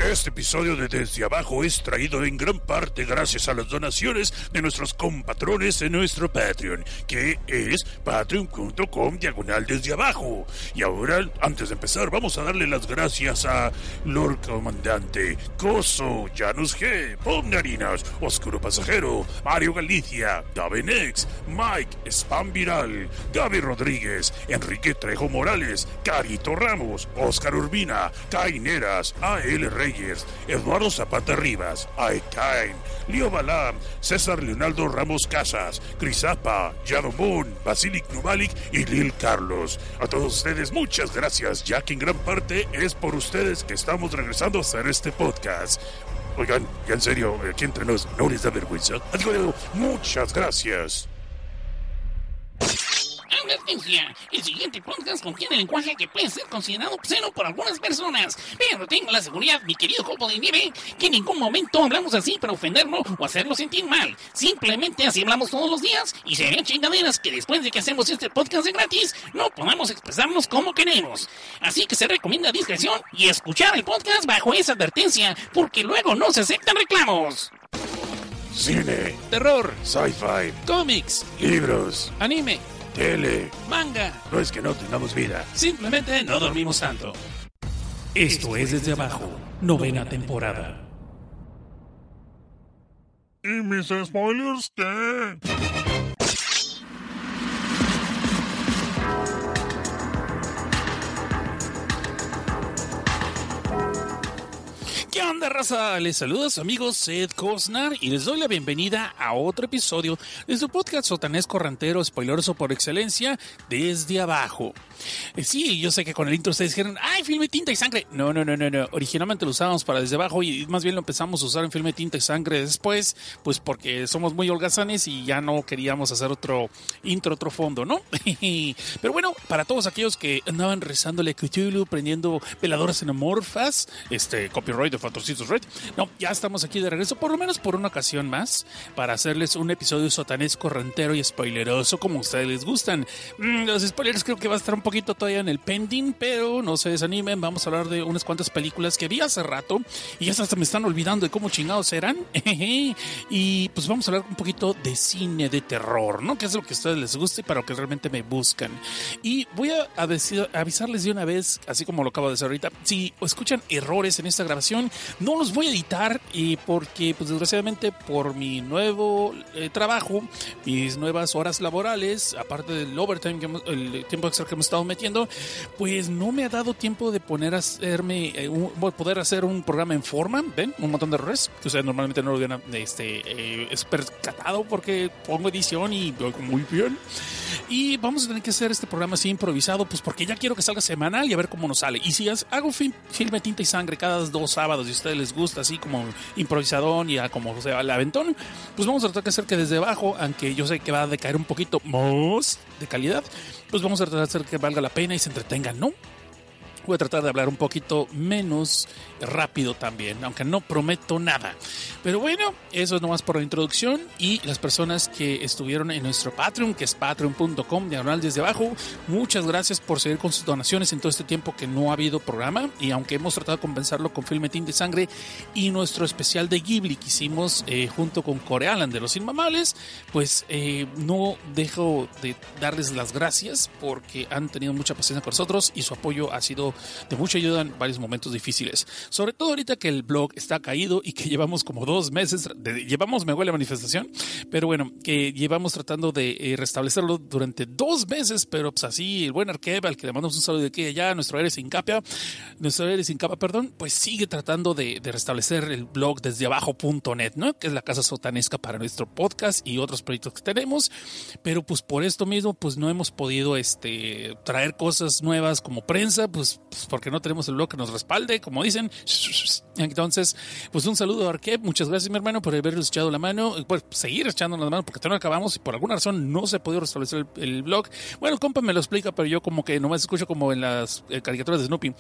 Este episodio de Desde Abajo es traído en gran parte gracias a las donaciones de nuestros compatrones en nuestro Patreon, que es patreon.com/Desde Abajo. Y ahora, antes de empezar, vamos a darle las gracias a Lord Comandante, Coso, Janus G, Pomnarinas, Oscuro Pasajero, Mario Galicia, Davenex, Mike, Spam Viral, Gaby Rodríguez, Enrique Trejo Morales, Carito Ramos, Oscar Urbina, Caineras, A.L. Reyes, Eduardo Zapata Rivas, Aekain, Leo Balam, César Leonardo Ramos Casas, Crisapa, Yadomón, Basilic Nubalik y Lil Carlos. A todos ustedes muchas gracias, ya que en gran parte es por ustedes que estamos regresando a hacer este podcast. Oigan, ya en serio, aquí entre nos, ¿no les da vergüenza? Digo, muchas gracias. Advertencia, el siguiente podcast contiene lenguaje que puede ser considerado obsceno por algunas personas, pero tengo la seguridad, mi querido copo de nieve, que en ningún momento hablamos así para ofenderlo o hacerlo sentir mal. Simplemente así hablamos todos los días y serían chingaderas que después de que hacemos este podcast de gratis no podamos expresarnos como queremos. Así que se recomienda discreción y escuchar el podcast bajo esa advertencia, porque luego no se aceptan reclamos. Cine, terror, sci-fi, cómics, libros, anime, tele. manga. No es que no tengamos vida. Simplemente no dormimos tanto. Esto es Desde Abajo, 9ª temporada. ¿Y mis spoilers qué? ¿Qué onda, raza? Les saluda a su amigo Seth Cosnar y les doy la bienvenida a otro episodio de su podcast sotanesco rantero spoileroso por excelencia, Desde Abajo. Sí, yo sé que con el intro ustedes dijeron, ¡ay, Filme Tinta y Sangre! No. Originalmente lo usábamos para Desde Abajo y más bien lo empezamos a usar en Filme Tinta y Sangre después, pues porque somos muy holgazanes y ya no queríamos hacer otro intro, otro fondo, ¿no? Pero bueno, para todos aquellos que andaban rezándole a Cthulhu, prendiendo veladoras xenomorfas, copyright de Fantascitos Red. No, ya estamos aquí de regreso, por lo menos por una ocasión más, para hacerles un episodio sotanesco, rantero y spoileroso, como a ustedes les gustan. Los spoilers creo que va a estar un poquito todavía en el pending, pero no se desanimen, vamos a hablar de unas cuantas películas que vi hace rato y ya hasta me están olvidando de cómo chingados eran. Y pues vamos a hablar un poquito de cine de terror, ¿no? Que es lo que a ustedes les gusta y para lo que realmente me buscan. Y voy a avisarles de una vez, así como lo acabo de hacer ahorita, si escuchan errores en esta grabación, no los voy a editar porque pues desgraciadamente por mi nuevo trabajo, mis nuevas horas laborales, aparte del overtime, el tiempo extra que hemos estado metiendo, pues no me ha dado tiempo de poder hacer un programa en forma. ¿Ven? Un montón de errores que ustedes normalmente no lo hubieran percatado porque pongo edición y lo hago muy bien. Y vamos a tener que hacer este programa así improvisado, pues porque ya quiero que salga semanal y a ver cómo nos sale. Y si hago Filme Tinta y Sangre cada 2 sábados y a ustedes les gusta así como improvisadón y como sea el aventón, pues vamos a tratar de hacer que Desde Abajo, aunque yo sé que va a decaer un poquito más de calidad, pues vamos a tratar de hacer que valga la pena y se entretengan, ¿no? Voy a tratar de hablar un poquito menos rápido también, aunque no prometo nada. Pero bueno, eso es nomás por la introducción. Y las personas que estuvieron en nuestro Patreon, que es patreon.com/Desde Abajo, muchas gracias por seguir con sus donaciones en todo este tiempo que no ha habido programa. Y aunque hemos tratado de compensarlo con Filme Tinta y Sangre y nuestro especial de Ghibli que hicimos junto con Corealan de Los Inmamables, pues no dejo de darles las gracias porque han tenido mucha paciencia con nosotros y su apoyo ha sido de mucha ayuda en varios momentos difíciles, sobre todo ahorita que el blog está caído y que llevamos como 2 meses, me huele a manifestación, pero bueno, que llevamos tratando de restablecerlo durante 2 meses, pero pues así el buen Arqueva, al que le mandamos un saludo de aquí y allá, nuestro Eres Sin Capa, pues sigue tratando de restablecer el blog desde abajo.net, ¿no? Que es la casa sotanesca para nuestro podcast y otros proyectos que tenemos, pero pues por esto mismo pues no hemos podido traer cosas nuevas como prensa, pues porque no tenemos el blog que nos respalde, como dicen. Entonces, pues un saludo a Arqueb, muchas gracias mi hermano por habernos echado la mano, por seguir echándonos la mano porque todavía no acabamos y por alguna razón no se ha podido restablecer el blog. Bueno, el compa me lo explica, pero yo como que nomás escucho como en las caricaturas de Snoopy.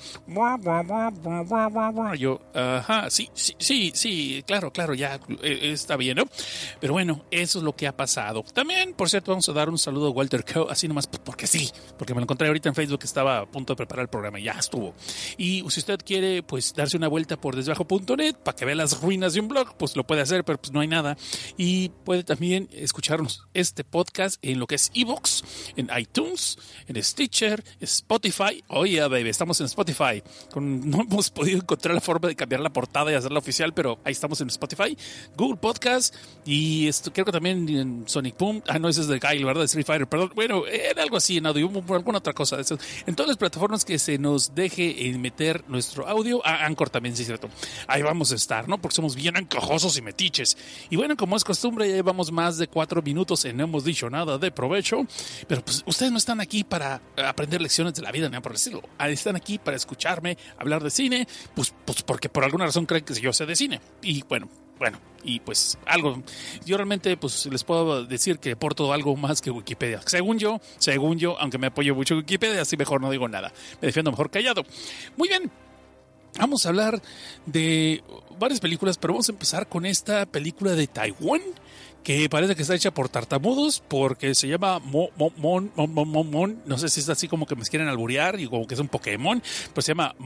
Yo, ajá, sí, claro, ya está bien, ¿no? Pero bueno, eso es lo que ha pasado. También, por cierto, vamos a dar un saludo a Walter Coe, así nomás porque sí, porque me lo encontré ahorita en Facebook que estaba a punto de preparar el programa y ya. estuvo. Y si usted quiere pues darse una vuelta por desdebajo.net para que vea las ruinas de un blog, pues lo puede hacer, pero pues no hay nada. Y puede también escucharnos este podcast en lo que es iVoox, en iTunes, en Stitcher, Spotify. Oye, baby, estamos en Spotify. No hemos podido encontrar la forma de cambiar la portada y hacerla oficial, pero ahí estamos en Spotify, Google Podcast y creo que también en Sonic Boom. No, ese es de Kyle, ¿verdad? De Street Fighter, perdón. Bueno, era algo así en audio, alguna otra cosa. En todas las plataformas que se nos deje meter nuestro audio, Anchor también, sí es cierto. Ahí vamos a estar, ¿no? Porque somos bien encajosos y metiches. Y bueno, como es costumbre, ya llevamos más de 4 minutos y no hemos dicho nada de provecho, pero pues ustedes no están aquí para aprender lecciones de la vida, ni nada por el estilo. Están aquí para escucharme hablar de cine, pues porque por alguna razón creen que yo sé de cine. Y bueno, y pues algo, yo realmente pues les puedo decir que aporto algo más que Wikipedia. Según yo, aunque me apoyo mucho en Wikipedia, así mejor no digo nada. Me defiendo mejor callado. Muy bien. Vamos a hablar de varias películas, pero vamos a empezar con esta película de Taiwán, que parece que está hecha por tartamudos, porque se llama Mon. No sé si es así como que me quieren alburear y como que es un Pokémon, pero se llama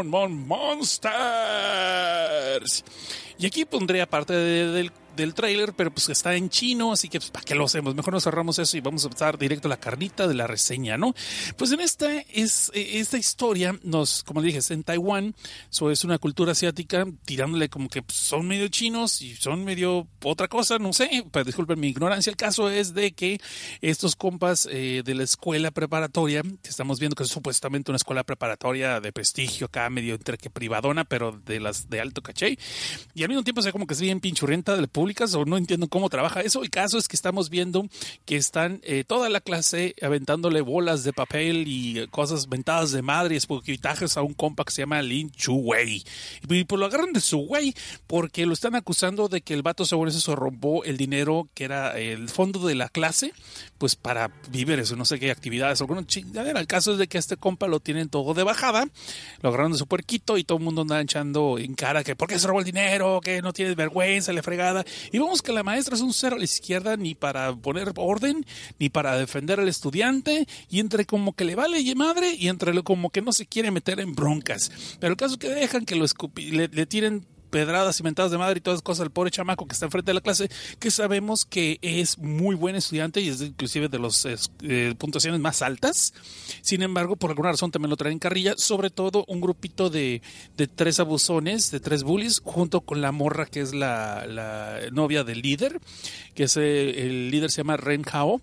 Monsters. Y aquí pondré aparte del tráiler, pero pues está en chino, así que pues, ¿para qué lo hacemos? Mejor nos cerramos eso y vamos a empezar directo a la carnita de la reseña, ¿no? Pues en esta historia, como dije, es en Taiwán, es una cultura asiática, tirándole como que pues, son medio chinos y son medio otra cosa, no sé, pero disculpen mi ignorancia. El caso es de que estos compas de la escuela preparatoria, que estamos viendo que es supuestamente una escuela preparatoria de prestigio acá, medio entre que privadona, pero de las de alto caché, y al mismo tiempo se como que es bien pinchurrienta de públicas, o no entiendo cómo trabaja eso. El caso es que estamos viendo que están toda la clase aventándole bolas de papel y cosas ventadas de madre y espoquitajes a un compa que se llama Lin Chu-wei. Y pues lo agarran de su güey porque lo están acusando de que el vato según eso se robó el dinero que era el fondo de la clase, pues para víveres o no sé qué actividades, alguna chingadera. El caso es de que este compa lo tienen todo de bajada, lo agarraron de su puerquito y todo el mundo anda echando en cara que ¿por qué se robó el dinero? Que no tienes vergüenza, le fregada. Y vemos que la maestra es un cero a la izquierda, ni para poner orden, ni para defender al estudiante, y entre como que le vale madre, y entre como que no se quiere meter en broncas. Pero el caso es que dejan que le tiren pedradas y mentadas de madre y todas las cosas al pobre chamaco que está enfrente de la clase, que sabemos que es muy buen estudiante y es inclusive de las puntuaciones más altas. Sin embargo, por alguna razón también lo traen en carrilla, sobre todo un grupito de 3 abusones, de 3 bullies, junto con la morra que es la novia del líder, que es el líder se llama Ren Hao.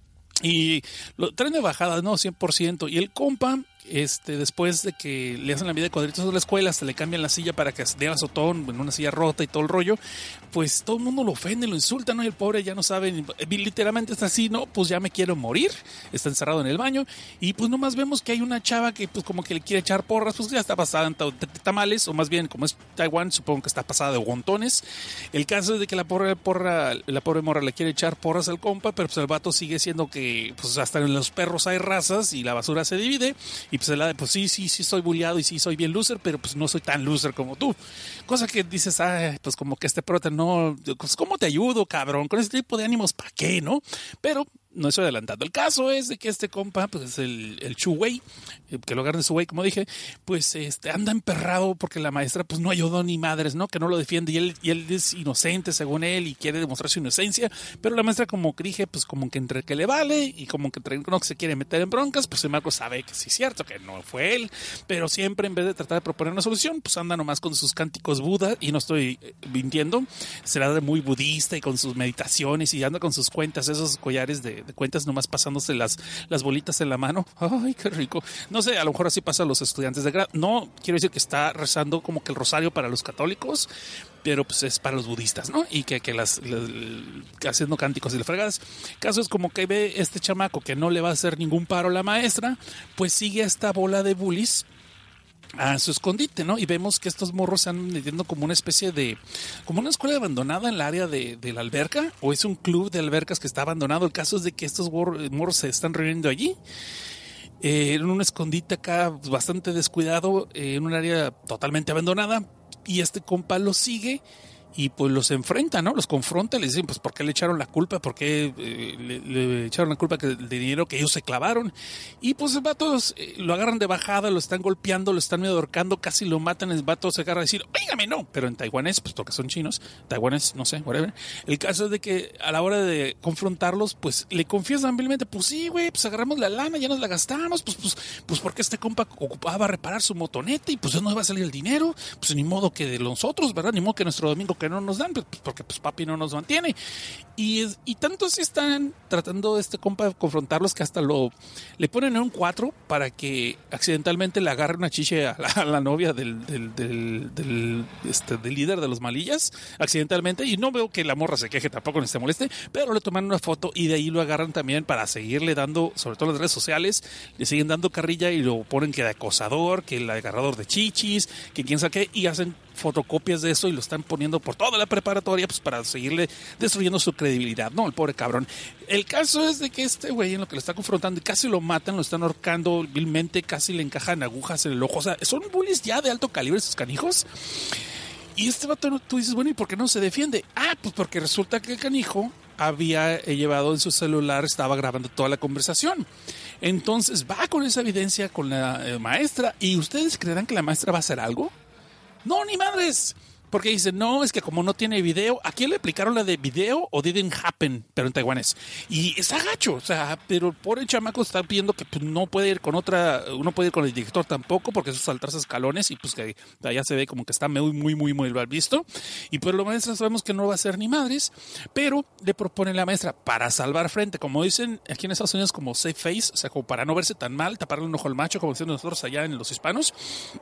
Y lo traen de bajada, ¿no? 100%. Y el compa, después de que le hacen la vida de cuadritos en la escuela, hasta le cambian la silla para que dé azotón en una silla rota y todo el rollo, pues todo el mundo lo ofende, lo insulta, ¿no? Y el pobre ya no sabe, literalmente está así, ¿no? Pues ya me quiero morir, está encerrado en el baño, y pues nomás vemos que hay una chava que pues como que le quiere echar porras, pues ya está pasada en tamales, o más bien, como es Taiwán, supongo que está pasada de guantones. El caso es de que la pobre morra le quiere echar porras al compa, pero pues el vato sigue siendo que pues hasta en los perros hay razas y la basura se divide, y pues sí soy bulleado y sí soy bien loser, pero pues no soy tan loser como tú. Cosa que dices, pues como que prota no, pues ¿cómo te ayudo, cabrón? Con ese tipo de ánimos, ¿para qué, no? Pero no estoy adelantando. El caso es de que este compa, pues el Chu-wei, que lo agarran de su güey, como dije, pues anda emperrado porque la maestra pues no ayudó ni madres, ¿no? Que no lo defiende y él es inocente según él y quiere demostrar su inocencia, pero la maestra como que dije, pues como que entre que le vale y como que entre no que se quiere meter en broncas, pues el Marco sabe que sí es cierto, que no fue él, pero siempre en vez de tratar de proponer una solución, pues anda nomás con sus cánticos Buda, y no estoy mintiendo, será de muy budista y con sus meditaciones y anda con sus cuentas, esos collares de cuentas nomás pasándose las bolitas en la mano. Ay, qué rico. No sé, a lo mejor así pasa a los estudiantes de grado. No quiero decir que está rezando como que el rosario para los católicos, pero pues es para los budistas, ¿no? Y que haciendo cánticos y le fregadas. Caso es como que ve este chamaco que no le va a hacer ningún paro a la maestra, pues sigue a esta bola de bullies a su escondite, ¿no? Y vemos que estos morros se han metiendo como una especie de, como una escuela abandonada en el área de la alberca, o es un club de albercas que está abandonado. El caso es de que estos morros se están reuniendo allí, en un escondite acá bastante descuidado, en un área totalmente abandonada, y este compa lo sigue y pues los enfrenta, ¿no? Los confronta, les dicen pues por qué le echaron la culpa, por qué le echaron la culpa del dinero que ellos se clavaron. Y pues el vato lo agarran de bajada, lo están golpeando, lo están medio ahorcando, casi lo matan. El vato se agarra a decir, óigame, no, pero en taiwanés, pues porque son chinos, taiwanés, no sé, whatever. El caso es de que a la hora de confrontarlos, pues le confiesan amablemente, pues sí, güey, pues agarramos la lana, ya nos la gastamos, pues porque este compa ocupaba reparar su motoneta y pues no iba a salir el dinero, pues ni modo que de nosotros, ¿verdad? Ni modo que nuestro domingo que no nos dan, pues porque pues papi no nos mantiene. Y tanto así están tratando este compa de confrontarlos que hasta le ponen en un 4 para que accidentalmente le agarre una chiche a la novia del líder de los malillas, accidentalmente, y no veo que la morra se queje tampoco ni se moleste, pero le toman una foto y de ahí lo agarran también para seguirle dando, sobre todo en las redes sociales, le siguen dando carrilla y lo ponen que de acosador, que el agarrador de chichis, que quién sabe qué, y hacen fotocopias de eso y lo están poniendo por toda la preparatoria pues para seguirle destruyendo su credibilidad, ¿no? El pobre cabrón. El caso es de que este güey en lo que lo está confrontando y casi lo matan, lo están ahorcando vilmente, casi le encajan agujas en el ojo, o sea, son bullies ya de alto calibre estos canijos. Y este vato, tú dices, bueno, ¿y por qué no se defiende? Ah, pues porque resulta que el canijo había llevado en su celular, estaba grabando toda la conversación. Entonces va con esa evidencia con la maestra y ¿ustedes creerán que la maestra va a hacer algo? No, ni madres. Porque dice, no, es que como no tiene video, aquí le aplicaron la de video o didn't happen, pero en taiwanés. Y está gacho, o sea, pero por el chamaco está pidiendo que pues, no puede ir con el director tampoco, porque eso es saltarse escalones y pues que allá se ve como que está muy mal visto. Y pues la maestra sabemos que no va a hacer ni madres, pero le propone la maestra para salvar frente, como dicen aquí en Estados Unidos, como safe face, o sea, como para no verse tan mal, taparle un ojo al macho, como decimos nosotros allá en los hispanos,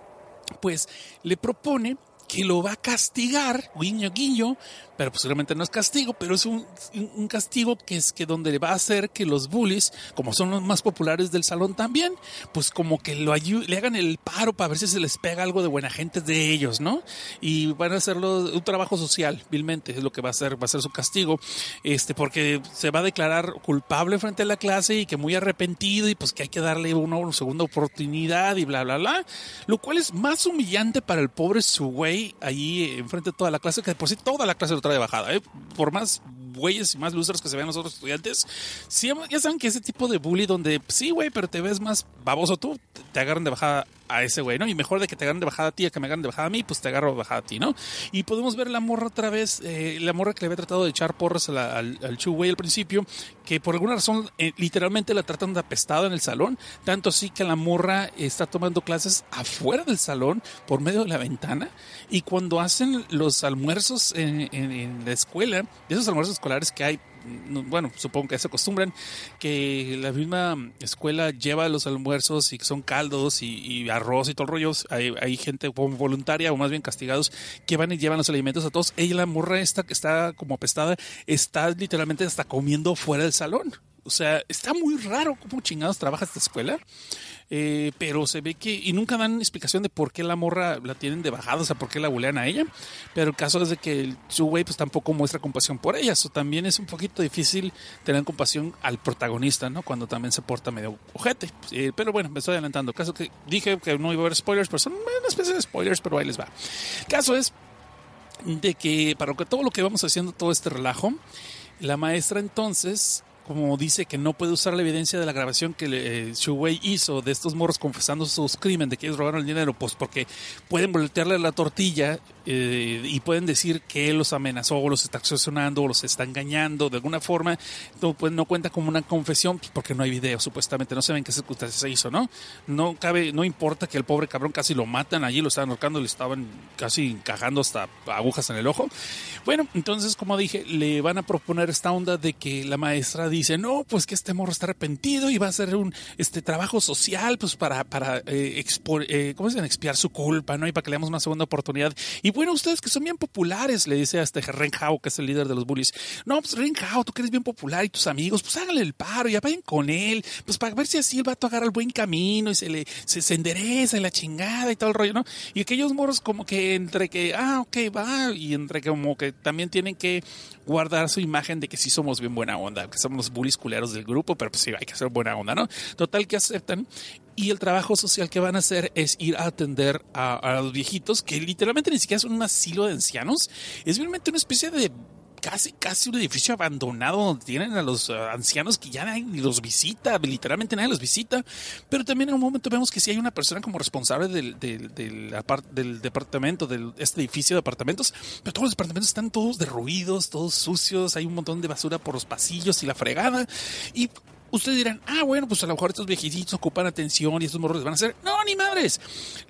pues le propone que lo va a castigar, guiño, guiño, pero posiblemente no es castigo, pero es un castigo que es que donde le va a hacer que los bullies, como son los más populares del salón también, pues como que le hagan el paro para ver si se les pega algo de buena gente de ellos, ¿no? Y van a hacerlo un trabajo social, vilmente, es lo que va a ser su castigo, porque se va a declarar culpable frente a la clase y que muy arrepentido y pues que hay que darle una segunda oportunidad y bla, bla, bla, lo cual es más humillante para el pobre su güey ahí enfrente de toda la clase, que por sí toda la clase lo trae de bajada, por más güeyes y más losers que se vean los otros estudiantes, sí, ya saben que ese tipo de bully donde sí güey, pero te ves más baboso tú, te agarran de bajada a ese güey, ¿no? Y mejor de que te agarren de bajada a ti a que me agarren de bajada a mí, pues te agarro de bajada a ti, ¿no? Y podemos ver la morra otra vez, la morra que le había tratado de echar porras al Chu güey al principio, que por alguna razón literalmente la tratan de apestada en el salón, tanto así que la morra está tomando clases afuera del salón por medio de la ventana, y cuando hacen los almuerzos en la escuela, esos almuerzos escolares que hay, bueno, supongo que se acostumbran, que la misma escuela lleva los almuerzos y son caldos y arroz y todo el rollo, hay gente voluntaria o más bien castigados que van y llevan los alimentos a todos. Ella, la morra esta que está como apestada, está literalmente hasta comiendo fuera del salón. O sea, está muy raro cómo chingados trabaja esta escuela. Pero se ve que, y nunca dan explicación de por qué la morra la tienen de bajada, o sea, por qué la bulean a ella, pero el caso es de que su güey pues tampoco muestra compasión por ella, o también es un poquito difícil tener compasión al protagonista, ¿no? Cuando también se porta medio ojete, pero bueno, me estoy adelantando, caso que dije que no iba a haber spoilers, pero son una especie de spoilers, pero ahí les va. El caso es de que para que todo lo que vamos haciendo, todo este relajo, la maestra entonces, como dice que no puede usar la evidencia de la grabación que Shu Wei hizo de estos morros confesando sus crímenes, de que ellos robaron el dinero, pues porque pueden voltearle la tortilla y pueden decir que él los amenazó o los está extorsionando o los está engañando de alguna forma. No, pues no cuenta como una confesión porque no hay video, supuestamente no se ven qué circunstancias se hizo, ¿no? No importa que el pobre cabrón casi lo matan, allí lo estaban ahorcando, le estaban casi encajando hasta agujas en el ojo. Bueno, entonces, como dije, le van a proponer esta onda de que la maestra dice, no, pues que este morro está arrepentido y va a hacer un trabajo social pues para expiar su culpa, ¿no? Y para que le demos una segunda oportunidad. Y bueno, ustedes que son bien populares, le dice a Ren Hao, que es el líder de los bullies, no, pues Ren Hao, tú que eres bien popular y tus amigos, pues háganle el paro, ya vayan con él, pues para ver si así el vato agarra el buen camino y se endereza y la chingada y todo el rollo, ¿no? Y aquellos morros como que entre que, ok, va, y entre que como que también tienen que guardar su imagen de que sí somos bien buena onda, que somos los bullies culeros del grupo, pero pues sí, hay que ser buena onda, ¿no? Total que aceptan. Y el trabajo social que van a hacer es ir a atender a los viejitos, que literalmente ni siquiera son un asilo de ancianos, es realmente una especie de casi un edificio abandonado donde tienen a los ancianos que ya nadie los visita, literalmente nadie los visita, pero también en un momento vemos que sí hay una persona como responsable del departamento, de este edificio de apartamentos, pero todos los departamentos están todos derruidos, todos sucios, hay un montón de basura por los pasillos y la fregada, y ustedes dirán, bueno, pues a lo mejor estos viejitos ocupan atención y estos morros les van a hacer. No, ni madres.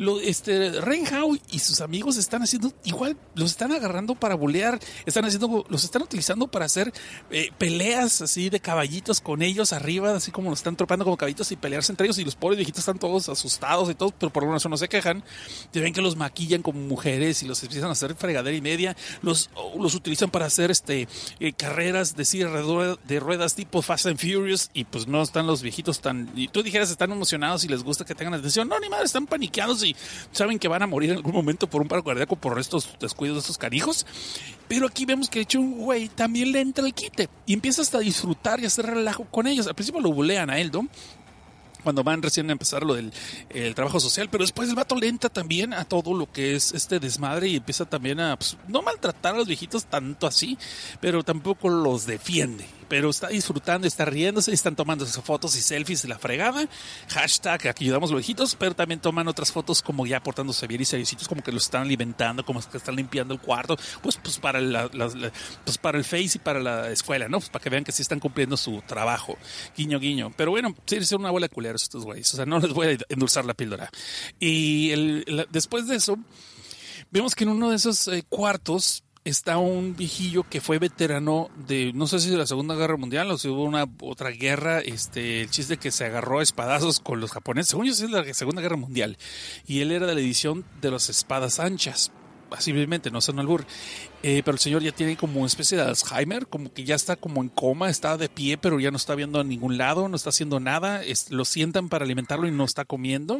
Renhau y sus amigos están haciendo igual, los están agarrando para bulear, los están utilizando para hacer peleas así de caballitos con ellos arriba, así como los están tropando como caballitos y pelearse entre ellos, y los pobres viejitos están todos asustados y todos, pero por alguna razón no se quejan. Te ven que los maquillan como mujeres y los empiezan a hacer fregadera y media, los utilizan para hacer carreras de silla de ruedas tipo Fast and Furious, y pues no están los viejitos y tú dijeras están emocionados y les gusta que tengan atención. No, ni madre, están paniqueados y saben que van a morir en algún momento por un paro cardíaco por estos descuidos de estos canijos. Pero aquí vemos que de hecho un güey también le entra el quite y empieza hasta a disfrutar y a hacer relajo con ellos. Al principio lo bulean a él, ¿no? Cuando van recién a empezar lo del el trabajo social, pero después el vato le entra también a todo lo que es este desmadre y empieza también a no maltratar a los viejitos tanto así, pero tampoco los defiende. Pero está disfrutando, está riéndose, están tomando fotos y selfies de la fregada. Hashtag aquí ayudamos a los viejitos, pero también toman otras fotos como ya portándose bien y seriositos, como que los están alimentando, como que están limpiando el cuarto, pues para para el Face y para la escuela, ¿no? Pues para que vean que sí están cumpliendo su trabajo. Guiño, guiño. Pero bueno, sí, son una bola de culeros estos güeyes. O sea, no les voy a endulzar la píldora. Y después de eso, vemos que en uno de esos cuartos está un viejillo que fue veterano de, no sé si de la Segunda Guerra Mundial o si hubo una otra guerra, el chiste que se agarró a espadazos con los japoneses, según yo es la Segunda Guerra Mundial, y él era de la edición de las espadas anchas, simplemente, no son albur. Pero el señor ya tiene como una especie de Alzheimer, como que ya está como en coma, está de pie, pero ya no está viendo a ningún lado, no está haciendo nada, lo sientan para alimentarlo y no está comiendo.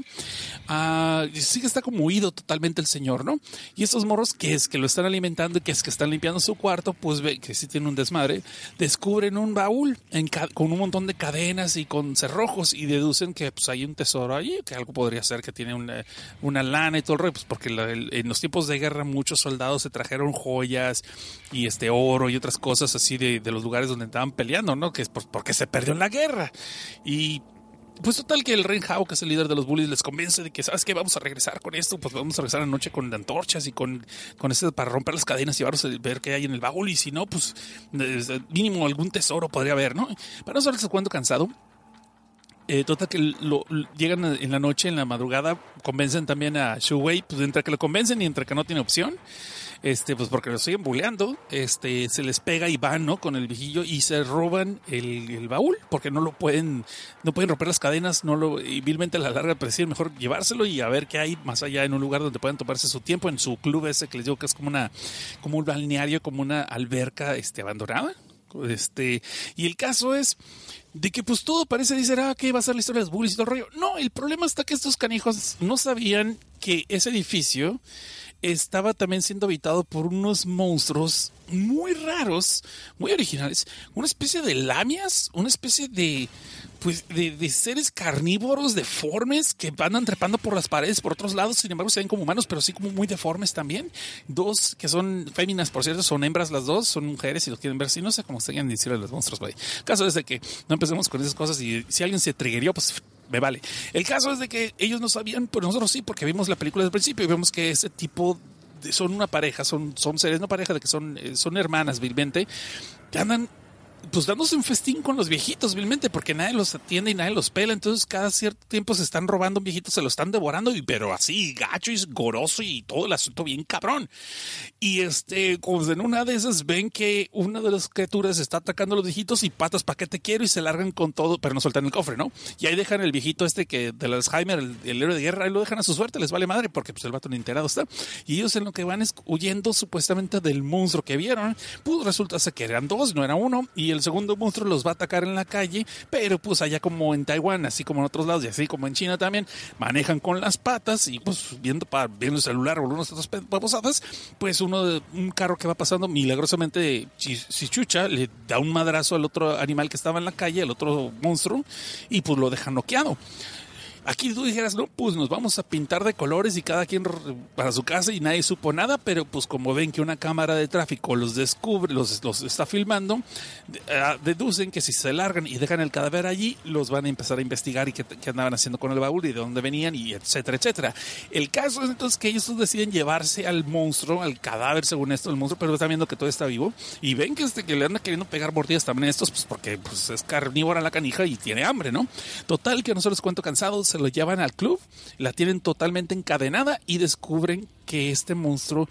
Sí que está como huido totalmente el señor, ¿no? Y estos morros que es que lo están alimentando y que es que están limpiando su cuarto, pues ve que sí tiene un desmadre, descubren un baúl con un montón de cadenas y con cerrojos y deducen que pues hay un tesoro allí, que algo podría ser que tiene una lana y todo el rollo, pues porque en los tiempos de guerra muchos soldados se trajeron joyas y oro y otras cosas así de los lugares donde estaban peleando, ¿no? Que es porque se perdió en la guerra. Y pues total que el Renhau, que es el líder de los bullies, les convence de que, ¿sabes qué? Vamos a regresar con esto, pues vamos a regresar anoche con antorchas y con para romper las cadenas y ver qué hay en el baúl, y si no, pues mínimo algún tesoro podría haber, ¿no? Para no hacerles el cuento cansado, total que llegan en la noche, en la madrugada, convencen también a Shu Wei, pues entre que lo convencen y entre que no tiene opción, pues porque lo siguen buleando, se les pega y van, ¿no? Con el viejillo y se roban el baúl, porque no pueden romper las cadenas, y vilmente a la larga prefieren mejor llevárselo y a ver qué hay más allá en un lugar donde puedan tomarse su tiempo, en su club ese que les digo que es como un balneario, como una alberca abandonada. Y el caso es de que pues todo parece decir, que va a ser la historia de los bullies y todo el rollo. No, el problema está que estos canijos no sabían que ese edificio estaba también siendo habitado por unos monstruos muy raros, muy originales, una especie de lamias, una especie de seres carnívoros deformes que andan trepando por las paredes por otros lados, sin embargo se ven como humanos, pero sí como muy deformes también. Dos que son féminas, por cierto, son hembras las dos, son mujeres y los quieren ver así, no sé cómo se llaman decir a los monstruos, güey. El caso es de que no empecemos con esas cosas y si alguien se triggerió, pues me vale. El caso es de que ellos no sabían, pero nosotros sí, porque vimos la película desde el principio y vemos que ese tipo son una pareja, son seres, no pareja, de que son hermanas vilmente, que andan pues dándose un festín con los viejitos vilmente, porque nadie los atiende y nadie los pela, entonces cada cierto tiempo se están robando un viejito, se lo están devorando, pero así gacho y goroso y todo el asunto bien cabrón. Y como en una de esas ven que una de las criaturas está atacando a los viejitos y patas, ¿para qué te quiero? Y se largan con todo, pero no sueltan el cofre, ¿no? Y ahí dejan el viejito que del Alzheimer, el héroe de guerra, ahí lo dejan a su suerte, les vale madre, porque pues el vato ni enterado está. Y ellos en lo que van es huyendo supuestamente del monstruo que vieron, pues resulta que eran dos, no era uno, y el segundo monstruo los va a atacar en la calle, pero pues allá como en Taiwán, así como en otros lados y así como en China también, manejan con las patas y pues viendo el celular o unas otras babosadas, pues un carro que va pasando milagrosamente chichucha le da un madrazo al otro animal que estaba en la calle, al otro monstruo, y pues lo deja noqueado. Aquí tú dijeras, no, pues nos vamos a pintar de colores y cada quien para su casa y nadie supo nada, pero pues como ven que una cámara de tráfico los descubre, los está filmando, deducen que si se largan y dejan el cadáver allí, los van a empezar a investigar y qué andaban haciendo con el baúl y de dónde venían y etcétera, etcétera. El caso es entonces que ellos deciden llevarse al monstruo, al cadáver según esto, el monstruo, pero están viendo que todo está vivo y ven que le andan queriendo pegar mordidas también a estos, pues porque pues, es carnívora la canija y tiene hambre, ¿no? Total, que no se los cuento cansados, se lo llevan al club, la tienen totalmente encadenada y descubren que este monstruo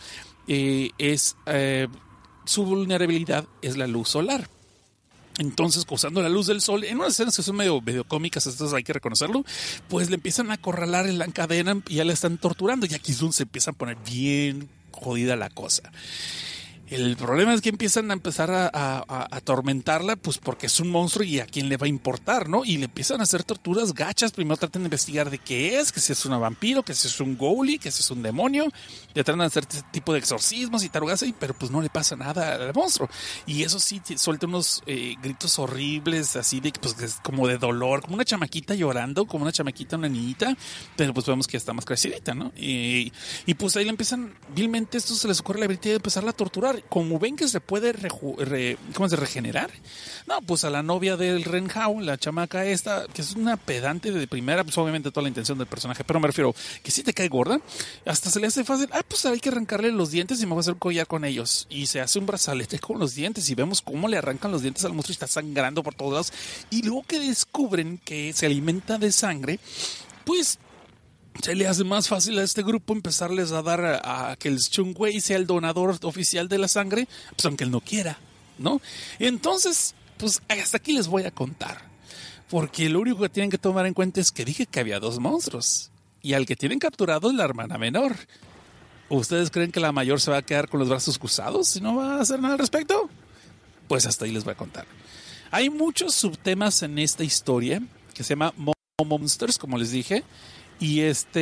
su vulnerabilidad es la luz solar. Entonces, usando la luz del sol, en unas escenas que son medio cómicas, estas hay que reconocerlo, pues le empiezan a acorralar, la encadenan y ya la están torturando. Y aquí es donde se empieza a poner bien jodida la cosa. El problema es que empiezan a atormentarla, pues porque es un monstruo y a quién le va a importar, ¿no? Y le empiezan a hacer torturas gachas. Primero tratan de investigar de qué es, que si es un vampiro, que si es un ghoulie, que si es un demonio. Le tratan de hacer este tipo de exorcismos y tarugas, pero pues no le pasa nada al monstruo. Y eso sí, suelta unos gritos horribles, así de pues como de dolor, como una chamaquita llorando, como una chamaquita, una niñita, pero pues vemos que ya está más crecidita, ¿no? Y pues ahí le empiezan, vilmente esto se les ocurre la habilidad de empezarla a torturar. Como ven que se puede regenerar, no, pues a la novia del Renhao, la chamaca esta, que es una pedante de primera, pues obviamente toda la intención del personaje, pero me refiero que si te cae gorda, hasta se le hace fácil, pues hay que arrancarle los dientes y me voy a hacer un collar con ellos, y se hace un brazalete con los dientes y vemos cómo le arrancan los dientes al monstruo y está sangrando por todos lados, y luego que descubren que se alimenta de sangre, pues se le hace más fácil a este grupo empezarles a dar a que el Chung Wei sea el donador oficial de la sangre, pues aunque él no quiera, ¿no? Entonces, pues hasta aquí les voy a contar, porque lo único que tienen que tomar en cuenta es que dije que había 2 monstruos, y al que tienen capturado es la hermana menor. ¿Ustedes creen que la mayor se va a quedar con los brazos cruzados y no va a hacer nada al respecto? Pues hasta ahí les voy a contar. Hay muchos subtemas en esta historia que se llama Monsters, como les dije. Y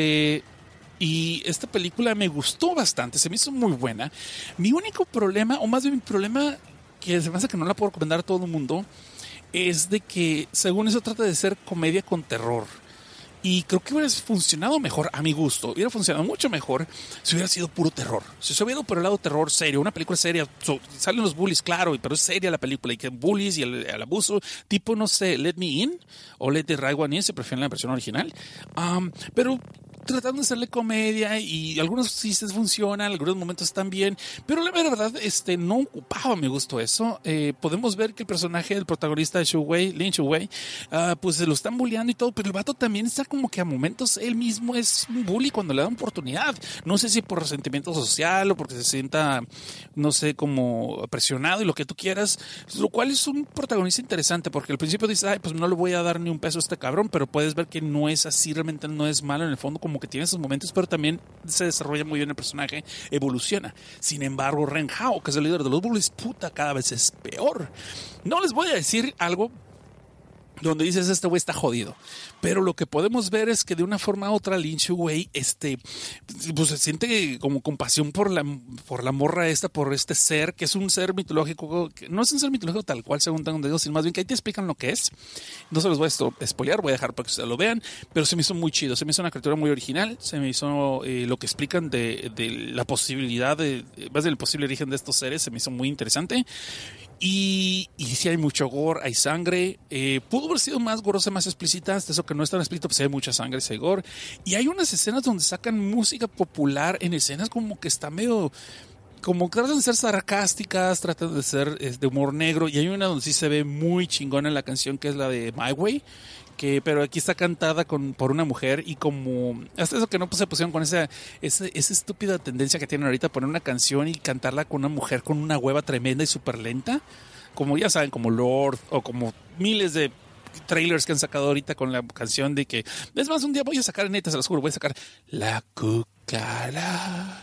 esta película me gustó bastante, se me hizo muy buena. Mi único problema, o más bien mi problema, que se me hace que no la puedo recomendar a todo el mundo, es de que según eso trata de ser comedia con terror. Y creo que hubiera funcionado mejor, a mi gusto, hubiera funcionado mucho mejor si hubiera sido puro terror. Si se hubiera ido por el lado terror serio, una película seria, salen los bullies, claro, pero es seria la película, y que bullies y el abuso, tipo, no sé, Let Me In o Let the Right One In, se prefieren la versión original. Pero tratando de hacerle comedia y algunos chistes funcionan, algunos momentos están bien, pero la verdad no ocupaba mi gusto eso. Podemos ver que el personaje del protagonista de Lin Shu-wei, pues se lo están bulleando y todo, pero el vato también está como que a momentos él mismo es un bully cuando le da oportunidad. No sé si por resentimiento social o porque se sienta, no sé, como presionado y lo que tú quieras, lo cual es un protagonista interesante porque al principio dices, ay, pues no le voy a dar ni un peso a este cabrón, pero puedes ver que no es así, realmente no es malo en el fondo, como que tiene esos momentos, pero también se desarrolla muy bien el personaje, evoluciona. Sin embargo, Ren Hao, que es el líder de los bullies, cada vez es peor. No les voy a decir algo donde dices, este güey está jodido, pero lo que podemos ver es que de una forma u otra Lin Shu-wei pues se siente como compasión por la morra esta, por este ser, que es un ser mitológico, que no es un ser mitológico tal cual según tengo entendido, sino más bien que ahí te explican lo que es. No se los voy a spoilear, voy a dejar para que ustedes lo vean, pero se me hizo muy chido, se me hizo una criatura muy original, se me hizo lo que explican de la posibilidad más del posible origen de estos seres, se me hizo muy interesante. Y sí hay mucho gore, hay sangre, pudo haber sido más gorosa, más explícita, hasta eso que no es tan explícito, pues hay mucha sangre, hay gore, y hay unas escenas donde sacan música popular en escenas como que está medio, como que tratan de ser sarcásticas, tratan de ser de humor negro, y hay una donde sí se ve muy chingona en la canción, que es la de My Way, pero aquí está cantada por una mujer, y como hasta eso que no se pusieron con esa estúpida tendencia que tienen ahorita, poner una canción y cantarla con una mujer con una hueva tremenda y súper lenta, como ya saben, como Lord o como miles de trailers que han sacado ahorita con la canción de que, es más, un día voy a sacar, neta, se los juro, voy a sacar la cucaracha,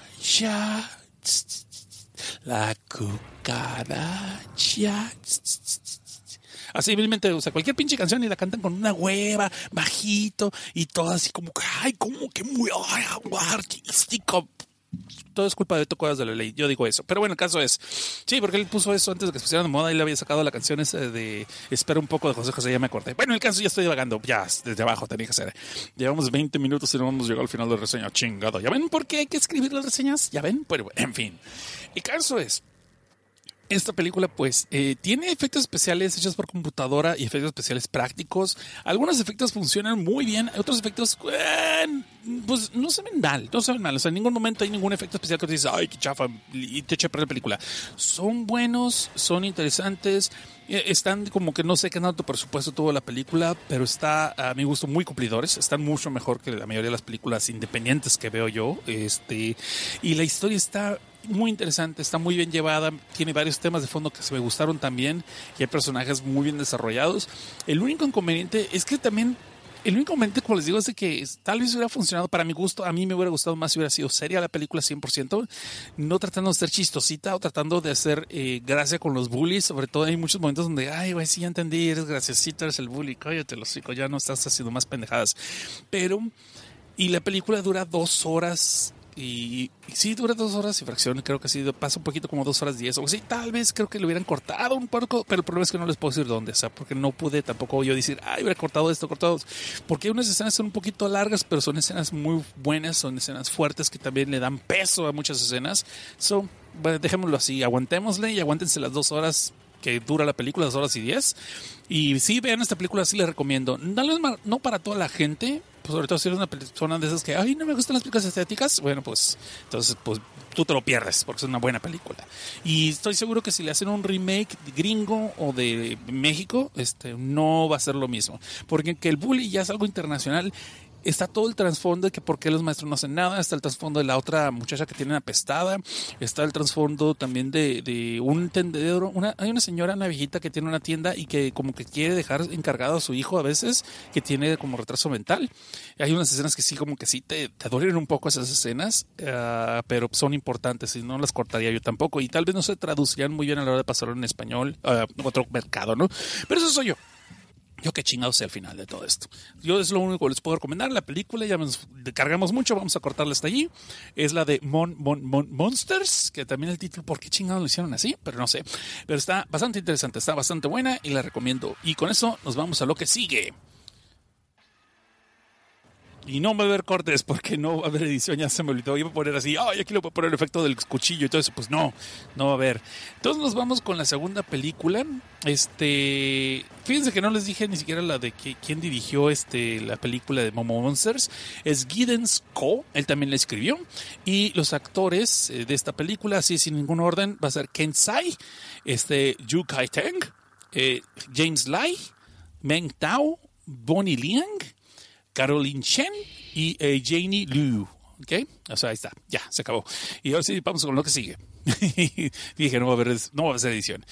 la cucaracha. Así mismamente, o sea, cualquier pinche canción y la cantan con una hueva, bajito, y todo así como, ay, como que muy artístico. todo es culpa de Beto Cuevas de la Ley. Yo digo eso. Pero bueno, el caso es, sí, porque él puso eso antes de que se pusieran de moda y le había sacado la canción esa de Espera un poco de José José, ya me acordé. Bueno, el caso ya estoy divagando, ya, desde abajo tenía que ser. Llevamos 20 minutos y no hemos llegado al final de la reseña. Chingado. ¿Ya ven por qué hay que escribir las reseñas? ¿Ya ven? Pero en fin. El caso es, esta película, pues, tiene efectos especiales hechos por computadora y efectos especiales prácticos. Algunos efectos funcionan muy bien, otros efectos, pues, no se ven mal, no se ven mal. O sea, en ningún momento hay ningún efecto especial que te dices, ay, qué chafa, y te echa a perder la película. Son buenos, son interesantes, están como que no sé qué tanto presupuesto tuvo la película, pero está, a mi gusto, muy cumplidores. Están mucho mejor que la mayoría de las películas independientes que veo yo. Y la historia está muy interesante, está muy bien llevada, tiene varios temas de fondo que se me gustaron también y hay personajes muy bien desarrollados. El único inconveniente, como les digo, es de que tal vez hubiera funcionado para mi gusto. A mí me hubiera gustado más si hubiera sido seria la película 100%, no tratando de ser chistosita o tratando de hacer gracia con los bullies. Sobre todo hay muchos momentos donde, ay, güey, sí, ya entendí, eres graciosito, eres el bully, cállate los hocico, ya no estás haciendo más pendejadas. Y la película dura 2 horas. Y sí, dura 2 horas y fracción. Creo que sí, pasa un poquito como 2 horas 10 o sí, tal vez creo que lo hubieran cortado un poco, pero el problema es que no les puedo decir dónde, o sea, porque no pude tampoco yo decir, ay, hubiera cortado esto, porque unas escenas son un poquito largas, pero son escenas muy buenas, son escenas fuertes que también le dan peso a muchas escenas. Bueno, dejémoslo así, aguantémosle y aguántense las 2 horas que dura la película, 2 horas y 10. Y sí, vean esta película, sí les recomiendo. No para toda la gente, pues sobre todo si eres una persona de esas que, ay, no me gustan las películas estéticas, bueno, pues entonces pues tú te lo pierdes porque es una buena película. Y estoy seguro que si le hacen un remake gringo o de México, no va a ser lo mismo, porque que el bully ya es algo internacional. Está todo el trasfondo de que por qué los maestros no hacen nada. Está el trasfondo de la otra muchacha que tiene apestada. Está el trasfondo también de un tendedero. Hay una señora, una viejita que tiene una tienda y que como que quiere dejar encargado a su hijo a veces, que tiene como retraso mental. Hay unas escenas que sí, como que sí te duelen un poco esas escenas, pero son importantes y no las cortaría yo tampoco. Y tal vez no se traducirían muy bien a la hora de pasarlo en español, otro mercado, ¿no? Pero eso soy yo. Yo qué chingados sé al final de todo esto. Yo es lo único que les puedo recomendar. La película ya nos cargamos mucho, vamos a cortarla hasta allí. Es la de Monsters, que también el título, ¿por qué chingados lo hicieron así? Pero no sé. Pero está bastante interesante, está bastante buena y la recomiendo. Y con eso nos vamos a lo que sigue. Y no va a haber cortes porque no va a haber edición, ya se me olvidó. Iba a poner así, ay, aquí le voy a poner el efecto del cuchillo y todo eso. Pues no va a haber. Entonces nos vamos con la segunda película. Fíjense que no les dije ni siquiera la de quién dirigió la película de Momo Monsters. Es Giddens Ko, él también la escribió. Y los actores de esta película, así sin ningún orden, va a ser Ken Tsai, Yu Kai-teng, James Lai, Meng Tao, Bonnie Liang, Caroline Chen y Janie Liu. ¿Ok? O sea, ahí está. Ya, se acabó. Y ahora sí, vamos con lo que sigue. Dije, no va a ser edición.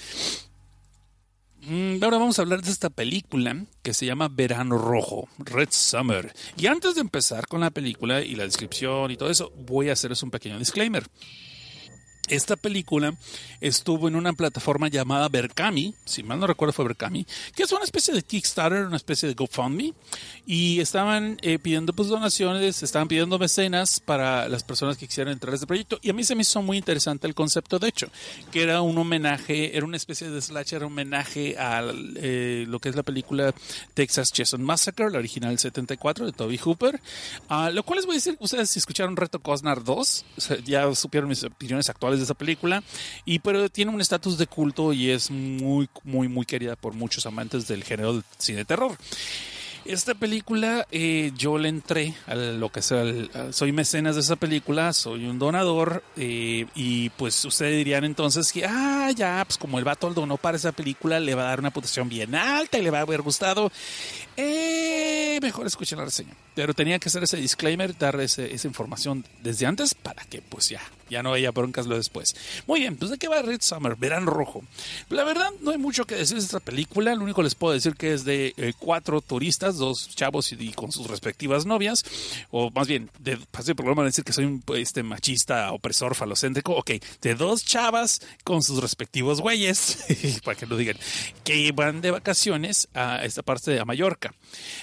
Ahora vamos a hablar de esta película que se llama Verano Rojo, Red Summer. Y antes de empezar con la película y la descripción y todo eso, voy a hacerles un pequeño disclaimer. Esta película estuvo en una plataforma llamada Berkami, si mal no recuerdo fue Berkami, que es una especie de Kickstarter, una especie de GoFundMe, y estaban pidiendo pues donaciones, estaban pidiendo mecenas para las personas que quisieran entrar a este proyecto, y a mí se me hizo muy interesante el concepto, de hecho, que era un homenaje, era una especie de slasher homenaje a lo que es la película Texas Chainsaw Massacre, la original del 74 de Tobe Hooper, lo cual les voy a decir, ustedes si escucharon Reto Cosnar 2, o sea, ya supieron mis opiniones actuales de esa película, pero tiene un estatus de culto y es muy, muy, muy querida por muchos amantes del género del cine de terror. Esta película, yo le entré a lo que sea, soy mecenas de esa película, soy un donador, y pues ustedes dirían entonces que, ya, pues como el vato donó para esa película, le va a dar una puntuación bien alta y le va a haber gustado. Mejor escuchen la reseña. Pero tenía que hacer ese disclaimer, dar esa información desde antes para que pues ya ya no haya broncas lo después. Muy bien, pues ¿de qué va Red Summer? Verano Rojo. La verdad, no hay mucho que decir de esta película. Lo único que les puedo decir que es de 4 turistas, 2 chavos y con sus respectivas novias, o más bien, pasé por problema de decir que soy un machista, opresor, falocéntrico. Ok, de 2 chavas con sus respectivos güeyes, para que lo digan, que van de vacaciones a esta parte de Mallorca.